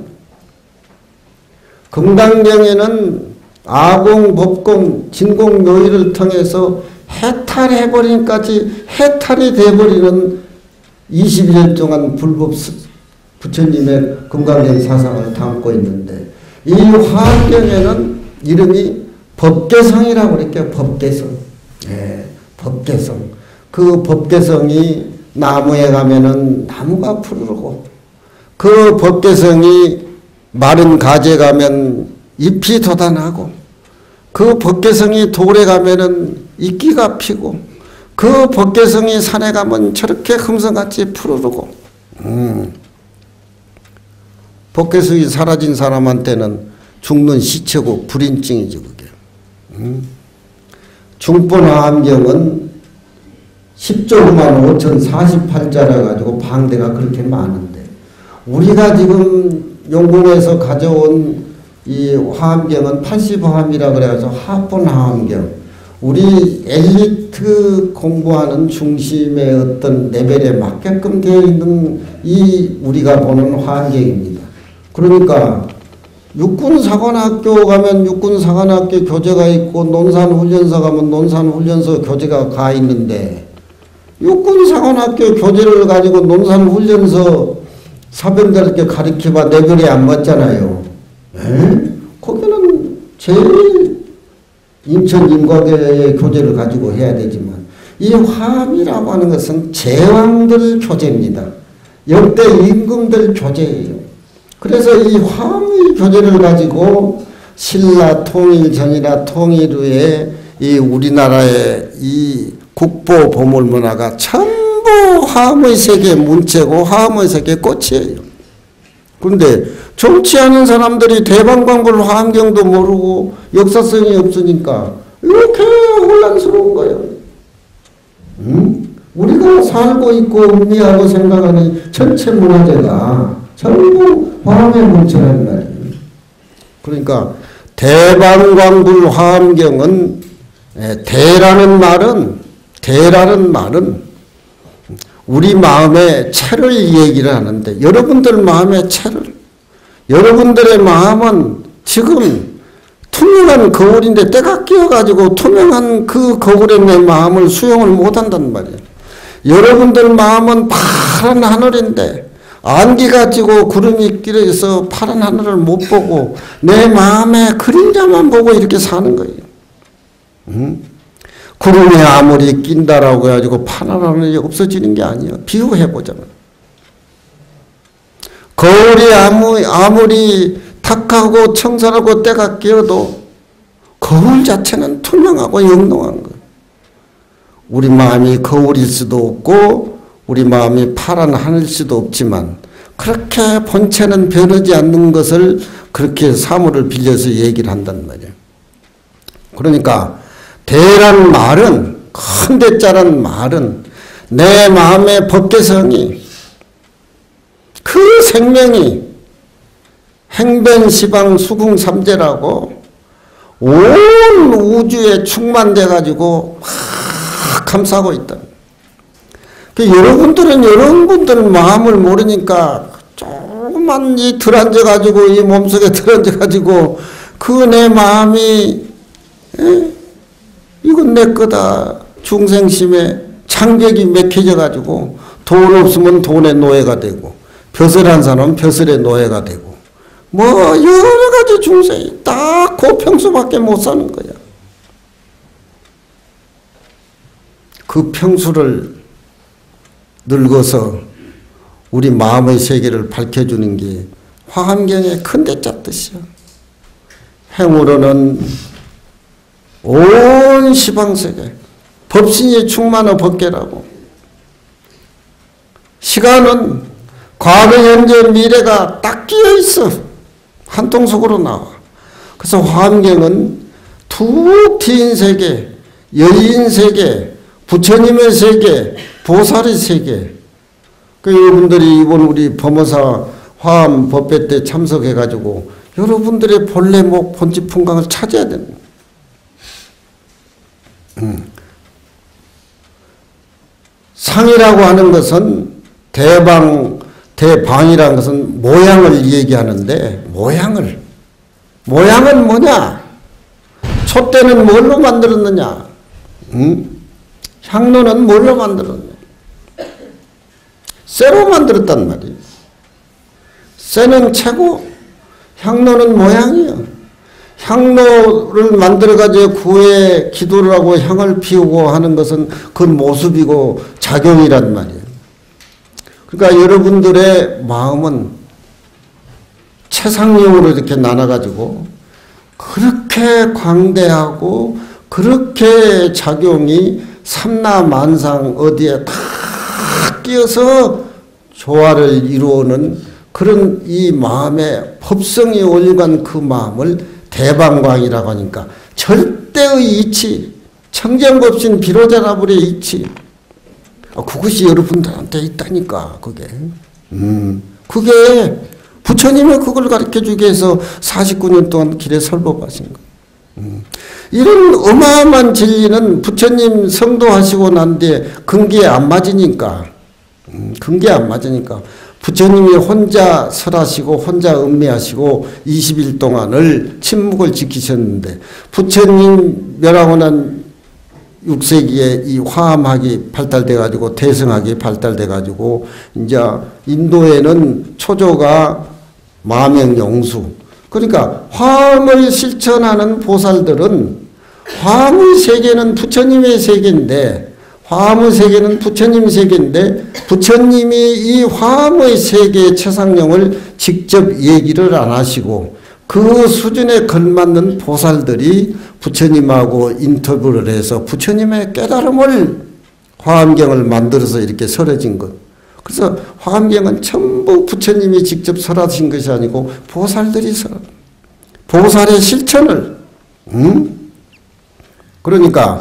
금강경에는 아공, 법공, 진공, 묘의를 통해서 해탈해버린까지 해탈이 돼버리는 이십 일 동안 불법 부처님의 금강경 사상을 담고 있는데 이 화엄경에는 이름이 법계성이라고 그럴게요. 법계성. 예, 법계성. 그 법계성이 나무에 가면은 나무가 푸르고 그 법계성이 마른 가지에 가면 잎이 돋아나고 그 법계성이 돌에 가면은 이끼가 피고 그 법계성이 산에 가면 저렇게 흠성같이 푸르르고 음. 법계성이 사라진 사람한테는 죽는 시체고 불인증이지 그게. 음. 중본화엄경은 십조구만 오천사십팔 자라 가지고 방대가 그렇게 많은데 우리가 지금 용궁에서 가져온 이 화엄경은 팔십화엄이라 그래서 하본화엄경. 우리 엘리트 공부하는 중심의 어떤 레벨에 맞게끔 되어 있는 이 우리가 보는 화엄경입니다. 그러니까 육군사관학교 가면 육군사관학교 교재가 있고 논산훈련소 가면 논산훈련소 교재가 가 있는데 육군사관학교 교재를 가지고 논산훈련소 사병들께 가르쳐봐 레벨이 안 맞잖아요. 에? 거기는 제일 인천 인과계의 교재를 가지고 해야 되지만 이 화엄이라고 하는 것은 제왕들 교재입니다. 역대 임금들 교재예요. 그래서 이 화엄의 교재를 가지고 신라 통일 전이나 통일 후에 이 우리나라의 이 국보 보물 문화가 전부 화엄의 세계 문체고 화엄의 세계 꽃이에요. 그런데 정치하는 사람들이 대방광불 화엄경도 모르고 역사성이 없으니까 이렇게 혼란스러운 거예요. 응? 우리가 살고 있고 의미하고 생각하는 전체 문화재가 전부 화엄의 문체란 말이에요. 그러니까 대방광불 화엄경은 대라는 말은 대라는 말은 우리 마음의 체를 얘기를 하는데 여러분들 마음의 체를 여러분들의 마음은 지금 투명한 거울인데 때가 끼어가지고 투명한 그 거울에 내 마음을 수용을 못한단 말이에요. 여러분들 마음은 파란 하늘인데 안개가 지고 구름이 끼어서 파란 하늘을 못 보고 내 마음의 그림자만 보고 이렇게 사는 거예요. 응? 구름에 아무리 낀다라고 해가지고 파란 하늘이 없어지는 게 아니에요. 비유해보자면. 거울이 아무, 아무리 탁하고 청산하고 때가 끼어도 거울 자체는 투명하고 영롱한 것. 우리 마음이 거울일 수도 없고 우리 마음이 파란 하늘일 수도 없지만 그렇게 본체는 변하지 않는 것을 그렇게 사물을 빌려서 얘기를 한단 말이에요. 그러니까 대란 말은, 큰 대자란 말은 내 마음의 법계성이, 그 생명이 행변시방 수궁삼재라고 온 우주에 충만돼 가지고 막 감싸고 있다. 그 여러분들은 여러분들 마음을 모르니까 조금만 이 들앉아 가지고 이 몸속에 들앉아 가지고 그 내 마음이 에? 이건 내 거다 중생심에 창벽이 맥혀져 가지고 돈 없으면 돈의 노예가 되고 벼슬한 사람은 벼슬의 노예가 되고 뭐 여러 가지 중생이 다 그 평수밖에 못 사는 거야. 그 평수를 늙어서 우리 마음의 세계를 밝혀주는 게 화엄경의 큰 대자 뜻이야. 행으로는 온 시방세계 법신이 충만한 법계라고. 시간은 과거, 현재, 미래가 딱 끼어 있어. 한 통속으로 나와. 그래서 화엄경은 툭 트인 세계, 여인 세계, 부처님의 세계, 보살의 세계. 그 여러분들이 이번 우리 범어사 화엄 법회 때 참석해가지고 여러분들의 본래 목, 본집 풍광을 찾아야 됩니다. 음. 상이라고 하는 것은 대방, 대방이라는 것은 모양을 얘기하는데 모양을 모양은 뭐냐? 촛대는 뭘로 만들었느냐? 응? 향로는 뭘로 만들었느냐? 쇠로 만들었단 말이에요. 쇠는 채고 향로는 모양이에요. 향로를 만들어가지고 구에 기도를 하고 향을 피우고 하는 것은 그건 모습이고 작용이란 말이에요. 그러니까 여러분들의 마음은 채상용으로 이렇게 나눠가지고 그렇게 광대하고 그렇게 작용이 삼라만상 어디에 다 끼어서 조화를 이루어오는 그런 이 마음의 법성이 올려간 그 마음을 대방광이라고 하니까 절대의 이치, 청정법신 비로자나불의 이치, 그것이 여러분들한테 있다니까. 그게 음, 그게 부처님이 그걸 가르쳐주기 위해서 사십구 년 동안 길에 설법하신 거예요. 음. 이런 어마어마한 진리는 부처님 성도하시고 난 뒤에 근기에 안 맞으니까 음, 근기에 안 맞으니까 부처님이 혼자 설하시고 혼자 음미하시고 이십 일 동안을 침묵을 지키셨는데 부처님 멸하고 난 육 세기에 이 화엄학이 발달돼 가지고 대승학이 발달돼 가지고 이제 인도에는 초조가 마명영수, 그러니까 화엄을 실천하는 보살들은 화엄의 세계는 부처님의 세계인데 화엄의 세계는 부처님 세계인데 부처님이 이 화엄의 세계의 최상령을 직접 얘기를 안 하시고 그 수준에 걸맞는 보살들이 부처님하고 인터뷰를 해서 부처님의 깨달음을 화엄경을 만들어서 이렇게 설해진 것. 그래서 화엄경은 전부 부처님이 직접 설하신 것이 아니고 보살들이 설. 보살의 실천을. 음? 그러니까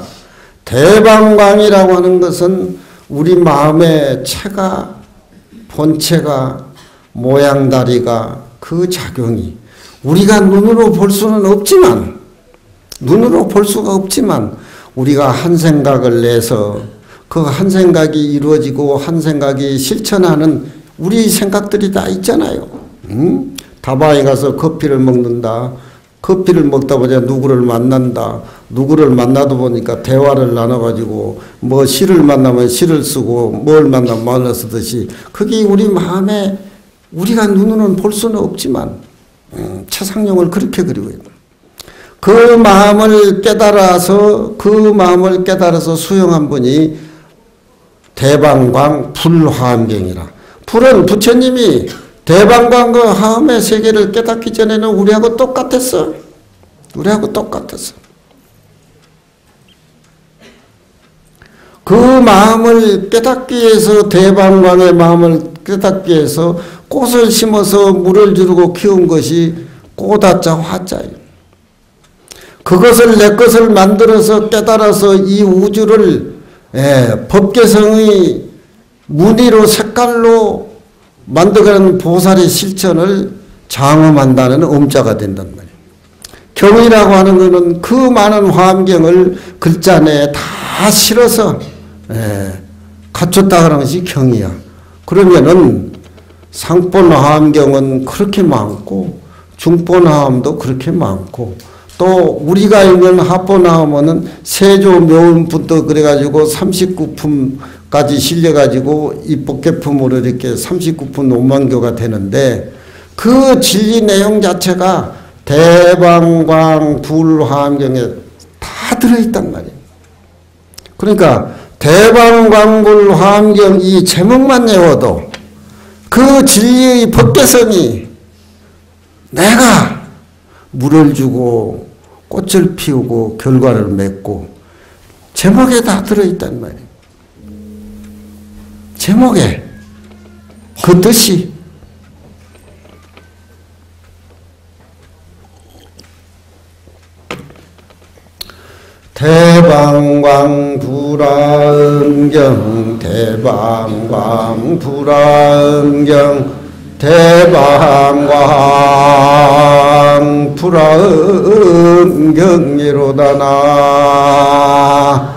대방광이라고 하는 것은 우리 마음의 체가, 본체가, 모양다리가 그 작용이 우리가 눈으로 볼 수는 없지만 눈으로 볼 수가 없지만 우리가 한 생각을 내서 그 한 생각이 이루어지고 한 생각이 실천하는 우리 생각들이 다 있잖아요. 응? 다바에 가서 커피를 먹는다. 커피를 먹다 보자 누구를 만난다. 누구를 만나다 보니까 대화를 나눠가지고 뭐 시를 만나면 시를 쓰고 뭘 만나면 말을 쓰듯이 그게 우리 마음에 우리가 눈으로는 볼 수는 없지만 음, 최상령을 그렇게 그리고 있다. 그 마음을 깨달아서 그 마음을 깨달아서 수용한 분이 대방광 불화엄경이라. 불은 부처님이 대방광과 화엄의 세계를 깨닫기 전에는 우리하고 똑같았어. 우리하고 똑같았어. 그 마음을 깨닫기 위해서, 대방광의 마음을 깨닫기 위해서 꽃을 심어서 물을 주르고 키운 것이 꽃화자 화자예요. 그것을 내 것을 만들어서 깨달아서 이 우주를 예, 법계성의 무늬로 색깔로 만들어가는 보살의 실천을 장엄한다는 음자가 된단 말이에요. 경이라고 하는 것은 그 많은 화엄경을 글자 내에 다 실어서 예, 갖췄다 하는 것이 경이야. 그러면은 상본 화엄경은 그렇게 많고 중본 화엄도 그렇게 많고 또 우리가 읽는 하본 화엄은 세조 묘음부터 그래가지고 삼십구 품까지 실려가지고 이 법계품으로 이렇게 삼십구 품 오만교가 되는데 그 진리 내용 자체가 대방광 불화엄경에 다 들어있단 말이에요. 그러니까 대방광불 화엄경 이 제목만 외워도 그 진리의 법계성이 내가 물을 주고 꽃을 피우고 결과를 맺고 제목에 다 들어있단 말이에요. 제목에 그 뜻이 대방광 불화엄경 대방광 불화엄경 대방광 불화엄경이로다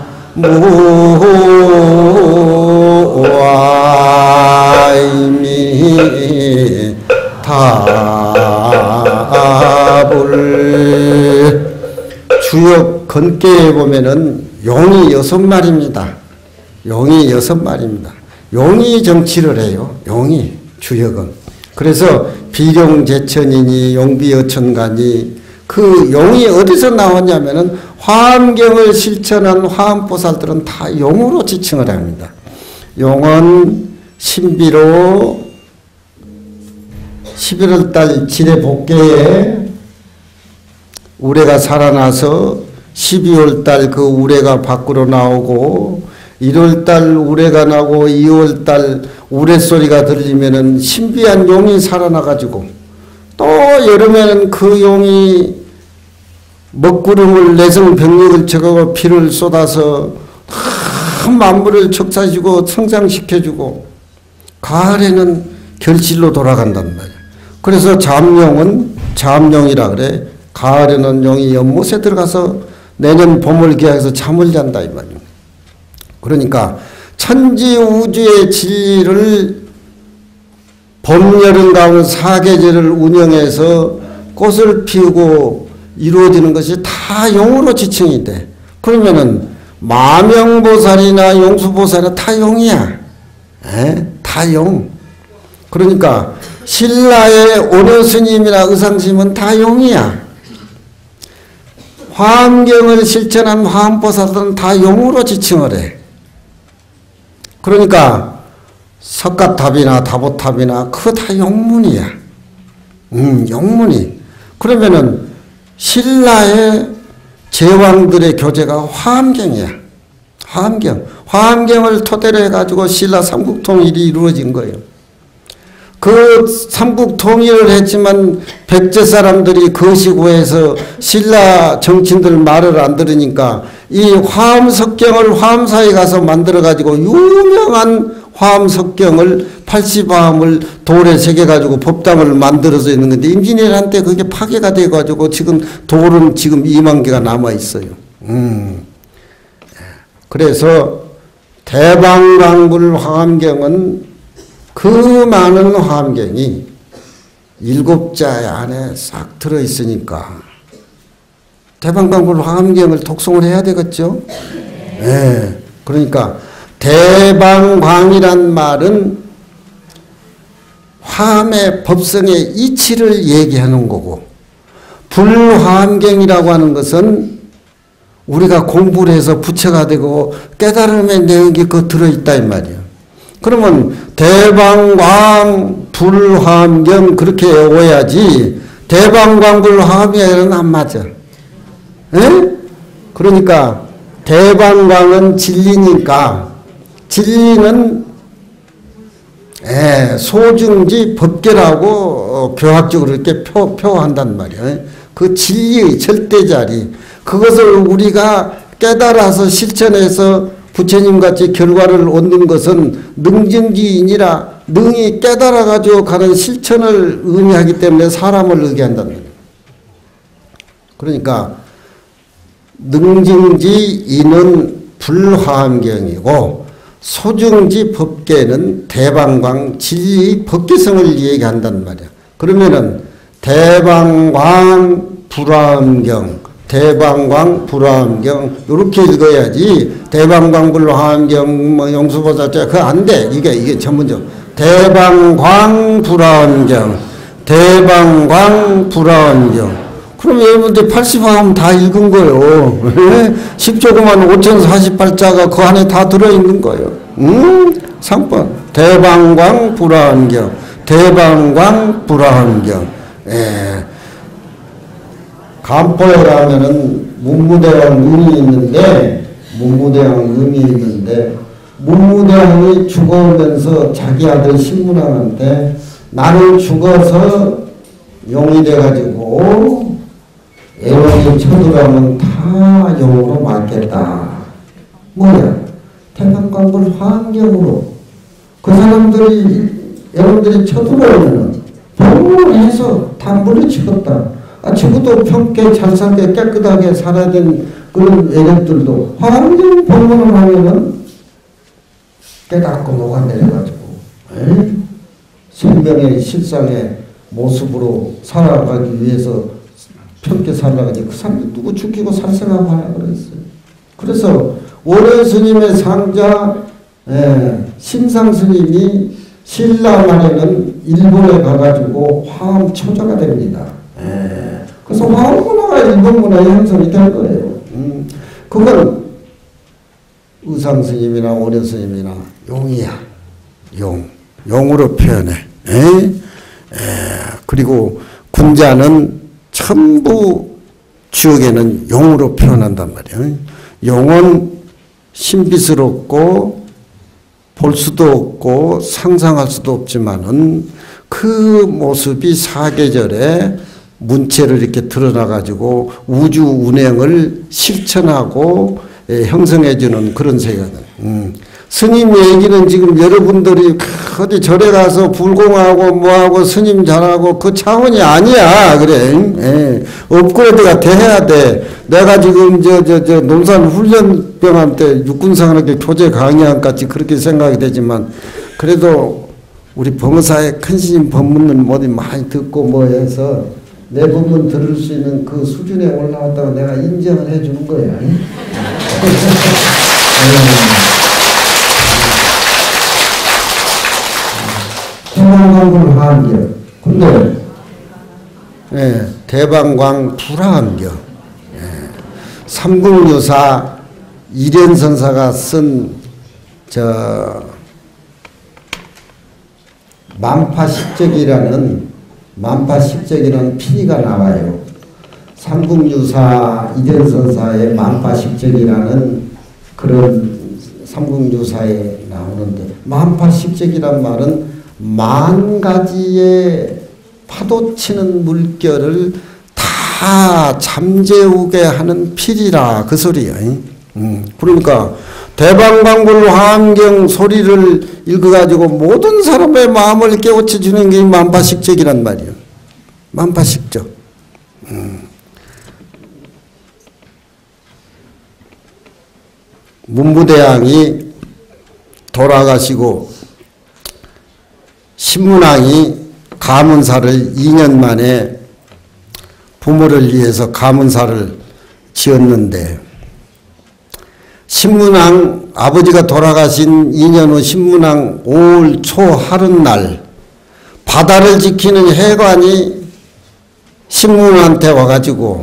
나무아이미 답을 주역 건계에 보면은 용이 여섯 마리입니다. 용이 여섯 마리입니다. 용이 정치를 해요. 용이 주역은. 그래서 비룡제천이니 용비어천가니 그 용이 어디서 나왔냐면은 화엄경을 실천한 화엄보살들은 다 용으로 지칭을 합니다. 용은 신비로 십일월달 지뢰 복개에 우레가 살아나서 십이월달 그 우레가 밖으로 나오고 일월달 우레가 나고 이월달 우레소리가 들리면은 신비한 용이 살아나가지고 또 여름에는 그 용이 먹구름을 내성병력을 쳐가고 피를 쏟아서 큰 만물을 척사해주고 성장시켜주고 가을에는 결실로 돌아간단 말이야. 그래서 잠용은 잠용이라 그래. 가을에는 용이 연못에 들어가서 내년 봄을 기약해서 잠을 잔다 이 말이야. 그러니까 천지 우주의 진리를 봄, 여름, 가을 사계절을 운영해서 꽃을 피우고 이루어지는 것이 다 용으로 지칭이 돼. 그러면은 마명보살이나 용수보살은 다 용이야. 에? 다 용. 그러니까 신라의 오려스님이나 의상스님은 다 용이야. 화엄경을 실천한 화엄보살들은 다 용으로 지칭을 해. 그러니까 석가탑이나 다보탑이나 그거 다 용문이야. 음, 용문이. 그러면은 신라의 제왕들의 교제가 화엄경이야. 화엄경. 화엄경을 토대로 해가지고 신라 삼국통일이 이루어진 거예요. 그 삼국통일을 했지만 백제 사람들이 거시고해서 신라 정치인들 말을 안 들으니까 이 화엄석경을 화엄사에 가서 만들어가지고 유명한 화엄석경을 팔십화엄을 돌에 새겨가지고 법당을 만들어서 있는 건데 임진왜란때 그게 파괴가 돼가지고 지금 돌은 지금 이만 개가 남아있어요. 음. 그래서 대방광불 화엄경은 그 많은 화엄경이 일곱 자 안에 싹 들어있으니까 대방광불 화엄경을 독송을 해야 되겠죠? 네. 그러니까 대방광이란 말은 화엄의 법성의 이치를 얘기하는 거고 불화엄경이라고 하는 것은 우리가 공부를 해서 부처가 되고 깨달음의 내용이 그 들어있다 이 말이에요. 그러면 대방광 불화엄경 그렇게 외워야지 대방광 불화엄경은 안 맞아. 에? 그러니까 대방광은 진리니까 진리는 에, 소중지 법계라고 어, 교학적으로 이렇게 표, 표한단 말이야. 그 진리의 절대자리 그것을 우리가 깨달아서 실천해서 부처님같이 결과를 얻는 것은 능증지인이라 능히 깨달아가지고 가는 실천을 의미하기 때문에 사람을 의기한다는 거예요. 그러니까 능증지인은 불화엄경이고 소중지 법계는 대방광 진리의 법계성을 얘기한단 말이야. 그러면은 대방광 불화엄경 대방광 불화엄경 이렇게 읽어야지 대방광 불화엄경 뭐 용수보살자 그거 안 돼. 이게 이게 전문적 대방광 불화엄경 대방광 불화엄경 그럼 여러분들 팔십 화하면 다 읽은 거예요. 십 조그만 오천사십팔 자가 그 안에 다 들어있는 거예요. 음? 삼 번 대방광 불화엄경 대방광 불화엄경 예. 간포에 가면은 문무대왕 눈이 있는데 문무대왕 눈이 있는데 문무대왕이 죽어오면서 자기 아들 신문왕한테 나는 죽어서 용이 돼가지고 애원이 쳐들어가면 다 용으로 맞겠다. 뭐야? 대방광불 화엄경으로 그 사람들이 여러분들이 쳐들어오면은 병원에서 다 물리치겠다. 아, 지금도 평게 잘 살게 깨끗하게 살아야 되는 그런 애들도 화엄경 법문을 하면은 깨닫고 녹아내려가지고 에이? 생명의 실상의 모습으로 살아가기 위해서 평게 살아가지고 그 사람이 누구 죽이고 살 생각 하나 그랬어요. 그래서 원효 스님의 상자 에, 심상 스님이 신라 말에는 일본에 가가지고 화엄 초자가 됩니다. 에. 그래서 화엄 문화가 일본 문화의 형성이 된 거예요. 음, 그건 의상 스님이나 원효 스님이나 용이야. 용. 용으로 표현해. 에? 에. 그리고 군자는 전부 지역에는 용으로 표현한단 말이에요. 용은 신비스럽고 볼 수도 없고 상상할 수도 없지만은 그 모습이 사계절에 문체를 이렇게 드러나가지고 우주 운행을 실천하고 예, 형성해주는 그런 세계거든. 음. 스님 얘기는 지금 여러분들이 어디 절에 가서 불공하고 뭐하고 스님 잘하고 그 차원이 아니야. 그래. 예. 업그레이드가 돼야 돼. 내가 지금 저, 저, 저 논산 훈련병한테 육군상학교 교재 강의한 같이 그렇게 생각이 되지만 그래도 우리 범사의 큰 스님 법문은 뭐지 많이 듣고 뭐 해서 내 법문 들을 수 있는 그 수준에 올라왔다고 내가 인정을 해 주는 거야. 대방광 불화엄경. 근데 예, 대방광 불화엄경. 예, 삼국유사 이련선사가 쓴 저 만파십적이라는 만파십적이라는 피리가 나와요. 삼국유사 이련선사의 만파십적이라는 그런 삼국유사에 나오는데 만파십적이란 말은 만 가지의 파도치는 물결을 다 잠재우게 하는 필이라 그 소리야. 음, 그러니까 대방광불 화엄경 소리를 읽어가지고 모든 사람의 마음을 깨우쳐주는 게 만파식적이란 말이에요. 만파식적. 음. 문무대왕이 돌아가시고 신문왕이 가문사를 이 년 만에 부모를 위해서 가문사를 지었는데 신문왕 아버지가 돌아가신 이 년 후 신문왕 오월 초 하룻날 바다를 지키는 해관이 신문왕한테 와가지고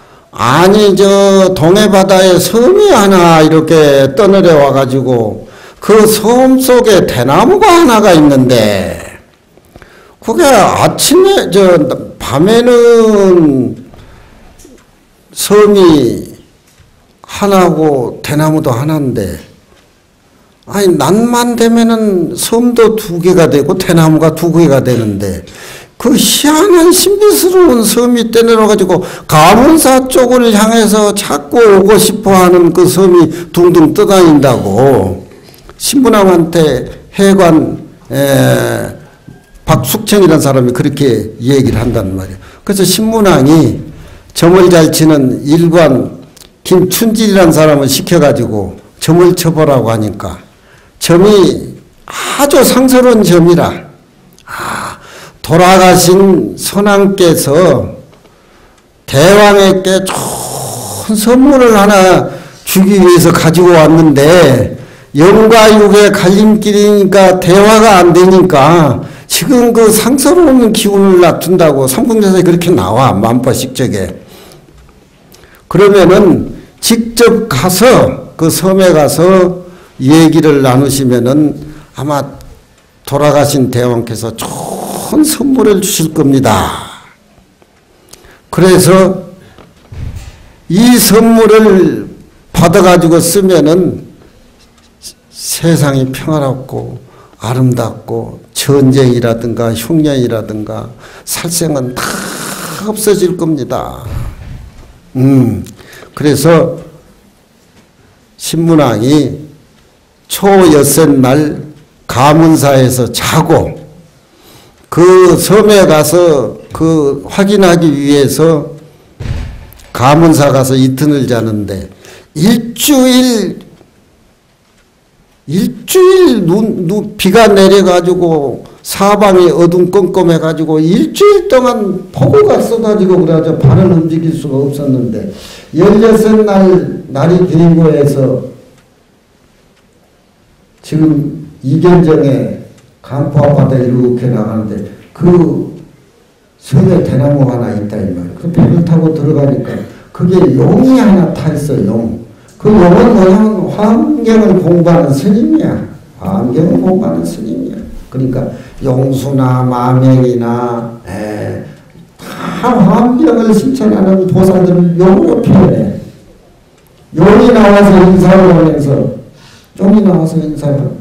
아니 저 동해바다에 섬이 하나 이렇게 떠내려 와가지고 그 섬 속에 대나무가 하나가 있는데 그게 아침에 저 밤에는 섬이 하나고 대나무도 하나인데 아니 낮만 되면은 섬도 두 개가 되고 대나무가 두 개가 되는데 그 희한한 신비스러운 섬이 떼내려가지고 가문사 쪽을 향해서 자꾸 오고 싶어하는 그 섬이 둥둥 떠다닌다고 신부남한테 해관 에, 박숙청이라는 사람이 그렇게 얘기를 한단 말이에요. 그래서 신문왕이 점을 잘 치는 일관 김춘질이라는 사람을 시켜가지고 점을 쳐보라고 하니까 점이 아주 상스러운 점이라 아, 돌아가신 선왕께서 대왕에게 좋은 선물을 하나 주기 위해서 가지고 왔는데 영과 육의 갈림길이니까 대화가 안 되니까 지금 그 상스러운 기운을 낮춘다고 삼국연사에 그렇게 나와 만파식적에. 그러면은 직접 가서 그 섬에 가서 얘기를 나누시면은 아마 돌아가신 대왕께서 좋은 선물을 주실 겁니다. 그래서 이 선물을 받아가지고 쓰면은 세상이 평화롭고 아름답고 전쟁이라든가 흉년이라든가 살생은 다 없어질 겁니다. 음, 그래서 신문왕이 초여섯 날 가문사에서 자고 그 섬에 가서 그 확인하기 위해서 가문사 가서 이튿을 자는데 일주일 일주일 눈, 눈 비가 내려가지고 사방이 어둠컴컴해가지고 일주일 동안 폭우가 쏟아지고 그래가지고 발을 움직일 수가 없었는데 열여섯 날 날이 길고해서 지금 이견정에 간포 앞바다에 이렇게 나가는데 그 섬에 대나무 하나 있다 이 말이에요. 그 배를 타고 들어가니까 그게 용이 하나 타 있어 용. 그 용은 뭐냐면 환경을 공부하는 스님이야. 환경을 공부하는 스님이야. 그러니까 용수나 마명이나 에, 다 환경을 실천하는 보살들을 용으로 표현해. 용이 나와서 인사를 하면서 용이 나와서 인사를 하면서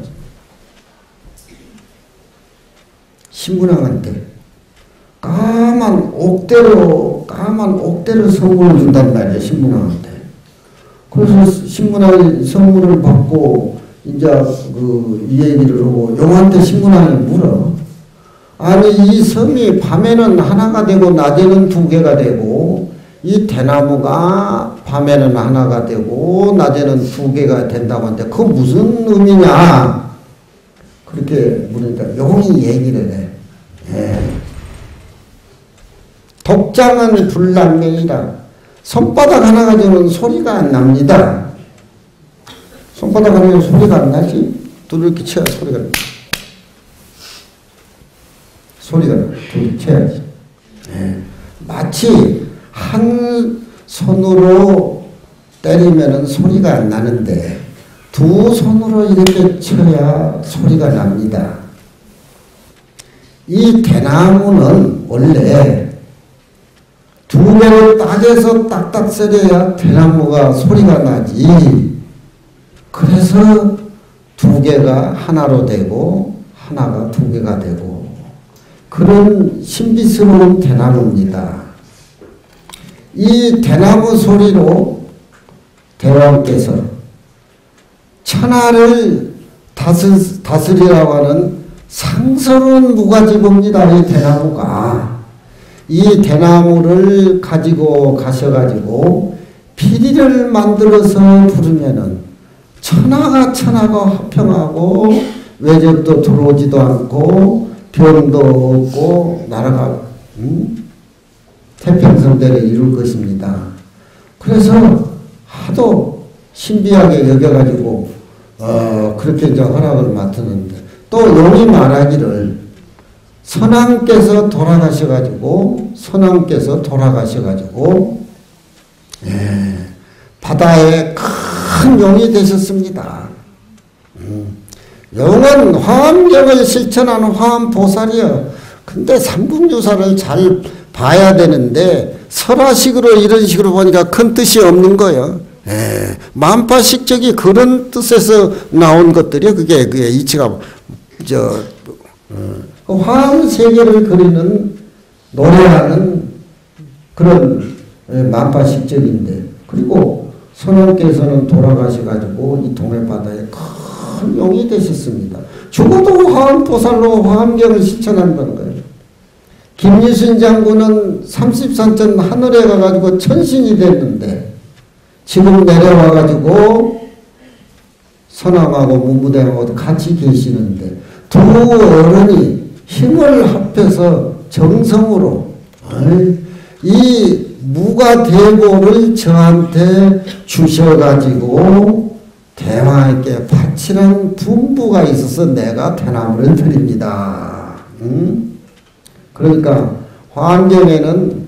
신문왕한테 까만 옥대로 까만 옥대로 선물을 준단 말이야. 신문왕한테. 그래서 신문왕이 선물을 받고 이제 그 이 얘기를 하고 용한테 신문왕이 물어. 아니 이 섬이 밤에는 하나가 되고 낮에는 두 개가 되고 이 대나무가 밤에는 하나가 되고 낮에는 두 개가 된다고 하는데 그거 무슨 의미냐? 그렇게 물으니까 용이 얘기를 해. 예. 독장은 불남명이라 손바닥 하나 가지고는 소리가 안 납니다. 손바닥 하나 가지고 소리가 안 나지? 두들기 쳐야 소리가 나. 소리가 나. 두들기 쳐야지. 예. 마치 한 손으로 때리면은 소리가 안 나는데 두 손으로 이렇게 쳐야 소리가 납니다. 이 대나무는 원래 두 개를 딱해서 딱딱 썰어야 대나무가 소리가 나지. 그래서 두 개가 하나로 되고 하나가 두 개가 되고 그런 신비스러운 대나무입니다. 이 대나무 소리로 대왕께서 천하를 다스, 다스리라고 하는 상스러운 무가지보입니다. 이 대나무가. 이 대나무를 가지고 가셔가지고 피리를 만들어서 부르면은 천하가 천하가 화평하고 외적도 들어오지도 않고 병도 없고 나라가 음? 태평성대를 이룰 것입니다. 그래서 하도 신비하게 여겨가지고 어 그렇게 이제 허락을 맡았는데 또 용이 말하기를 선왕께서 돌아가셔가지고 선왕께서 돌아가셔가지고 예, 바다에 큰 용이 되셨습니다. 음, 용은 화엄경을 실천하는 화엄보살이요. 근데 삼국유사를 잘 봐야 되는데 설화식으로 이런 식으로 보니까 큰 뜻이 없는 거예요. 예, 만파식적이 그런 뜻에서 나온 것들이요. 그게 그게 이치가 저 어, 화엄 세계를 그리는 노래하는 그런 예, 만파식적인데, 그리고 선왕께서는 돌아가셔가지고 이 동해바다에 큰 용이 되셨습니다. 죽어도 화엄보살로 화엄경을 실천한다는 거예요. 김유신 장군은 삼십삼 천 하늘에 가가지고 천신이 됐는데 지금 내려와가지고 선왕하고 문무대하고 같이 계시는데 두 어른이 힘을 합해서 정성으로 이 무가대고를 저한테 주셔가지고 대왕에게 바치는 분부가 있어서 내가 대나무를 드립니다. 응? 그러니까 화엄경에는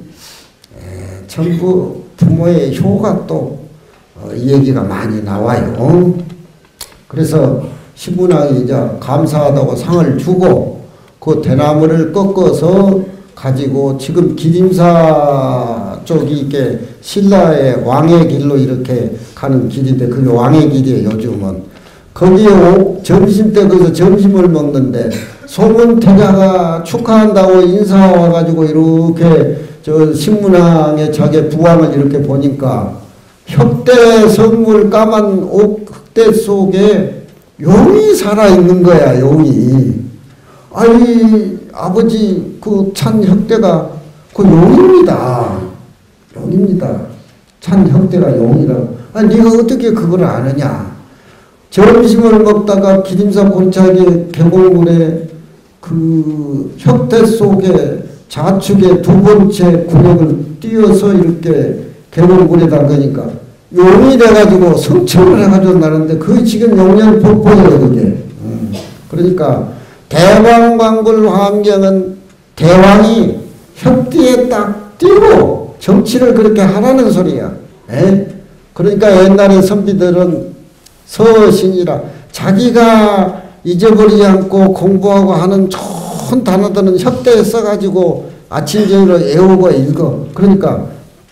전부 부모의 효가 또 어, 얘기가 많이 나와요. 그래서 신문왕이 이제 감사하다고 상을 주고 그 대나무를 꺾어서 가지고 지금 기림사 쪽이 이렇게 신라의 왕의 길로 이렇게 가는 길인데 그게 왕의 길이에요. 요즘은 거기에 오, 점심 때 거기서 점심을 먹는데 소문태자가 축하한다고 인사 와가지고 이렇게 저 신문왕의 자기 부왕을 이렇게 보니까 혁대 선물 까만 옥 흑대 속에 용이 살아있는 거야. 용이. 아니 아버지 그 찬 혁대가 그 용입니다. 용입니다. 찬 혁대가 용이라고. 아니 네가 어떻게 그걸 아느냐. 점심을 먹다가 기림사 곤착의 계곡물에 그 혁대 속에 좌측에 두 번째 구력을 띄어서 이렇게 계곡물에 담그니까 용이 돼가지고 성취를 해가지고 나는데 그게 지금 용량 폭포예요. 그게. 음. 그러니까 대왕광굴 화엄경은 대왕이 혁대에 딱 띄고 정치를 그렇게 하라는 소리야. 에? 그러니까 옛날에 선비들은 서신이라 자기가 잊어버리지 않고 공부하고 하는 좋은 단어들은 혁대에 써가지고 아침 저녁으로 외우고 읽어. 그러니까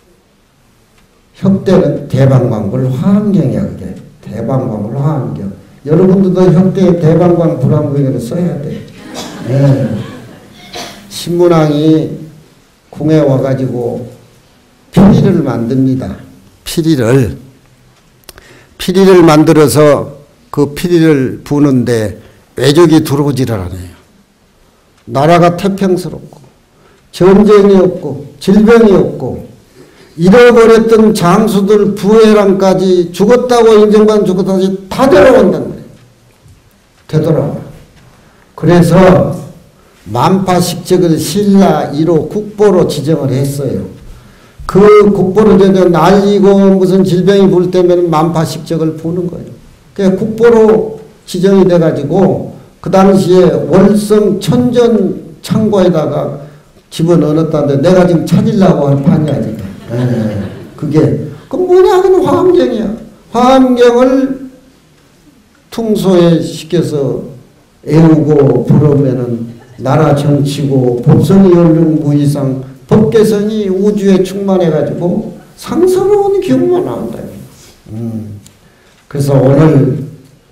혁대는 대방광불 화엄경이야. 그게 대방광불 화엄경. 여러분들도 혁대에 대방광 불암경을 써야 돼. 네. 신문왕이 궁에 와가지고 피리를 만듭니다. 피리를 피리를 만들어서 그 피리를 부는데 외적이 들어오지를 않아요. 나라가 태평스럽고 전쟁이 없고 질병이 없고 잃어버렸던 장수들 부회랑까지 죽었다고 인정받은 죽었다고 다 되돌아온단 말이에요. 되돌아와. 그래서 만파식적을 신라 일 호 국보로 지정을 했어요. 그 국보를 저저 날리고 무슨 질병이 불 때면 만파식적을 부는 거예요. 그 국보로 지정이 돼가지고 그 당시에 월성 천전 창고에다가 집어넣었다는데 내가 지금 찾으려고 할 판이야 지금. 에, 그게 그 뭐냐 그건 화엄경이야. 화엄경을 퉁소에 시켜서 애우고 부르면은 나라 정치고 법성이 열릉무이상 법개성이 우주에 충만해가지고 상스러운 기운만 나온다. 음. 그래서 오늘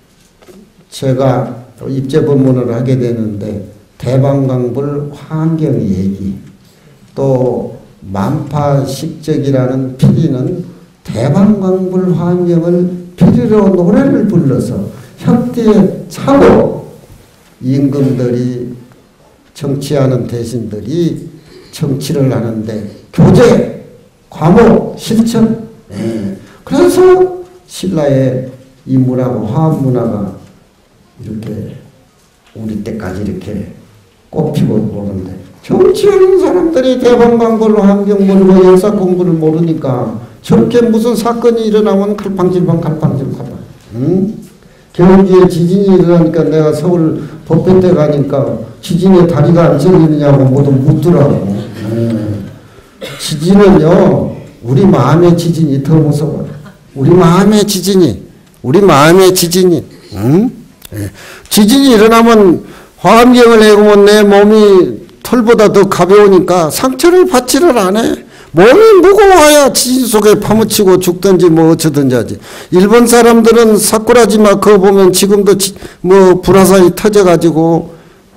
제가 입제법문을 하게 되는데 대방광불 화엄경 얘기 또 만파식적이라는 피리는 대방광불 화엄경을 피리로 노래를 불러서 혁대에 차고 임금들이 정치하는 대신들이 정치를 하는데 교제, 과목, 실천. 네. 그래서 신라의 이 문화가 화엄 문화가 이렇게 우리 때까지 이렇게 꽃피고 보는데 정치하는 사람들이 대방광불 화엄경 모르고 역사 공부를 모르니까 저렇게 무슨 사건이 일어나면 갈팡질팡 갈팡질팡. 응? 경주에 지진이 일어나니까 내가 서울 법회때 가니까 지진에 다리가 안 저리느냐고 모두 묻더라고. 음. 지진은요 우리 마음의 지진이 더 무서워요. 우리 마음의 지진이 우리 마음의 지진이 응? 예. 지진이 일어나면 화엄경을 해보면 내 몸이 털보다 더 가벼우니까 상처를 받지를 않아. 몸이 무거워야 지진 속에 파묻히고 죽든지 뭐 어쩌든지 하지. 일본 사람들은 사쿠라지마 그거 보면 지금도 지, 뭐 불화산이 터져가지고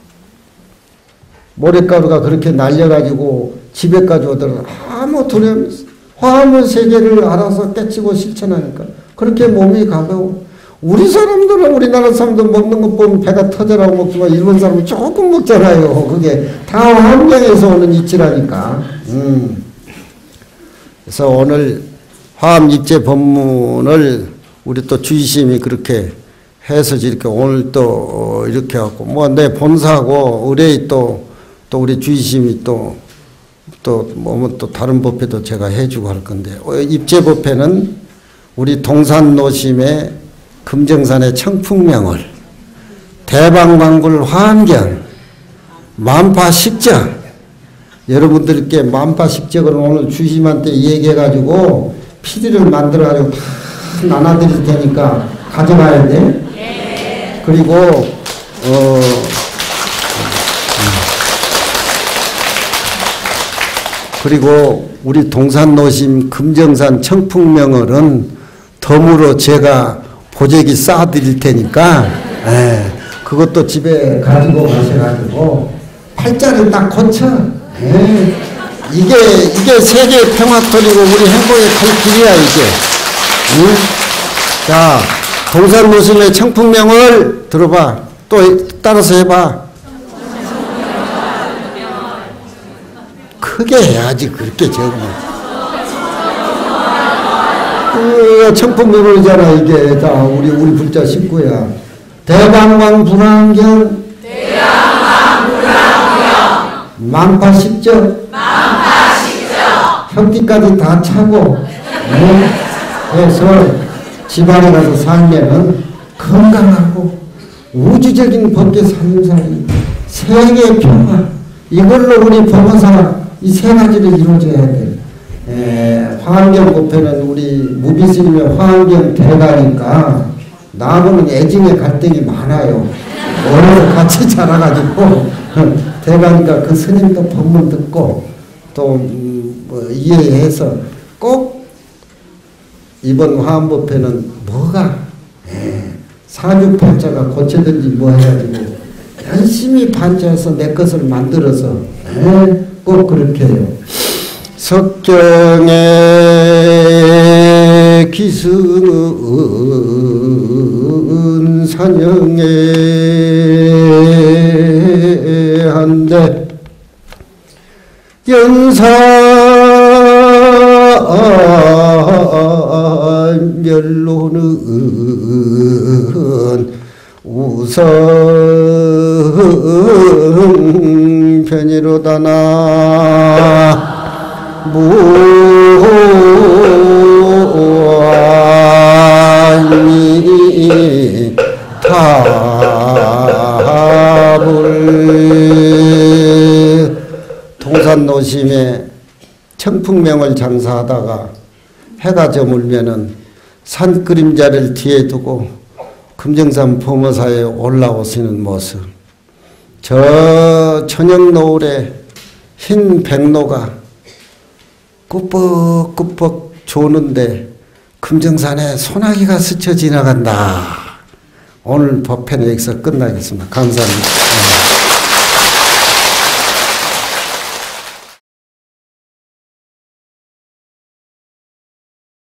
모래가루가 그렇게 날려가지고 집에까지 오더라도 아무 두려움, 화엄의 세계를 알아서 깨치고 실천하니까 그렇게 몸이 가벼워. 우리 사람들은 우리나라 사람들 먹는 것 보면 배가 터져라고 먹지만 일본 사람은 조금 먹잖아요. 그게 다 환경에서 오는 이치라니까. 음. 그래서 오늘 화엄입제 법문을 우리 또 주의심이 그렇게 해서 이렇게 오늘 또 이렇게 하고 뭐 내 본사하고 의뢰의 또, 또 우리 주의심이 또 또 뭐 또 다른 법회도 제가 해주고 할 건데 입제 법회는 우리 동산노심의 금정산의 청풍명을 대방광굴 화엄경 만파식적 여러분들께 만파식적을 오늘 주심한테 얘기해가지고 피디를 만들어가지고 다 나눠드릴 테니까 가져가야 돼. 네. 그리고 어 그리고 우리 동산노심 금정산 청풍명을은 덤으로 제가 보재기 쌓아드릴 테니까 예, 그것도 집에 가지고 가셔가지고 팔자를 딱 고쳐. 예, 이게 이게 세계 평화토리고 우리 행복의 갈 길이야 이게. 응? 자, 동산노심의 청풍명을 들어봐. 또 따라서 해봐. 크게 해야지 그렇게 적어. 그 청풍명을이잖아 이게. 자, 우리 우리 불자 식구야. 대방광 불안경. 대방광 불안경. 만파식적. 만파식적. 현기까지 다 차고. 네. 해서 집안에 가서 살면은 건강하고 우주적인 법계 삼사리 세계 평화 이걸로 우리 법원사 이 세 가지를 이루어져야 돼. 에, 화엄경 법회는 우리 무비스님의 화엄경 대가니까 나하고는 애증의 갈등이 많아요. 어려서 같이 자라가지고 대가니까 그 스님도 법문 듣고 또 음, 뭐 이해해서 꼭 이번 화엄법회는 뭐가 에, 사주팔자가 고쳐든지 뭐 해가지고 열심히 반자해서 내 것을 만들어서 에, 꼭 그렇게 해요. 석경의 기승은 산영의 한데 연사 멸로는 우성 편이로다나 무아니 타불 동산노심의 청풍명을 장사하다가 해가 저물면은 산 그림자를 뒤에 두고 금정산 범어사에 올라오시는 모습. 저 저녁 노을에 흰 백로가 꾸벅꾸벅 조는데 금정산에 소나기가 스쳐 지나간다. 오늘 법회는 여기서 끝나겠습니다. 감사합니다.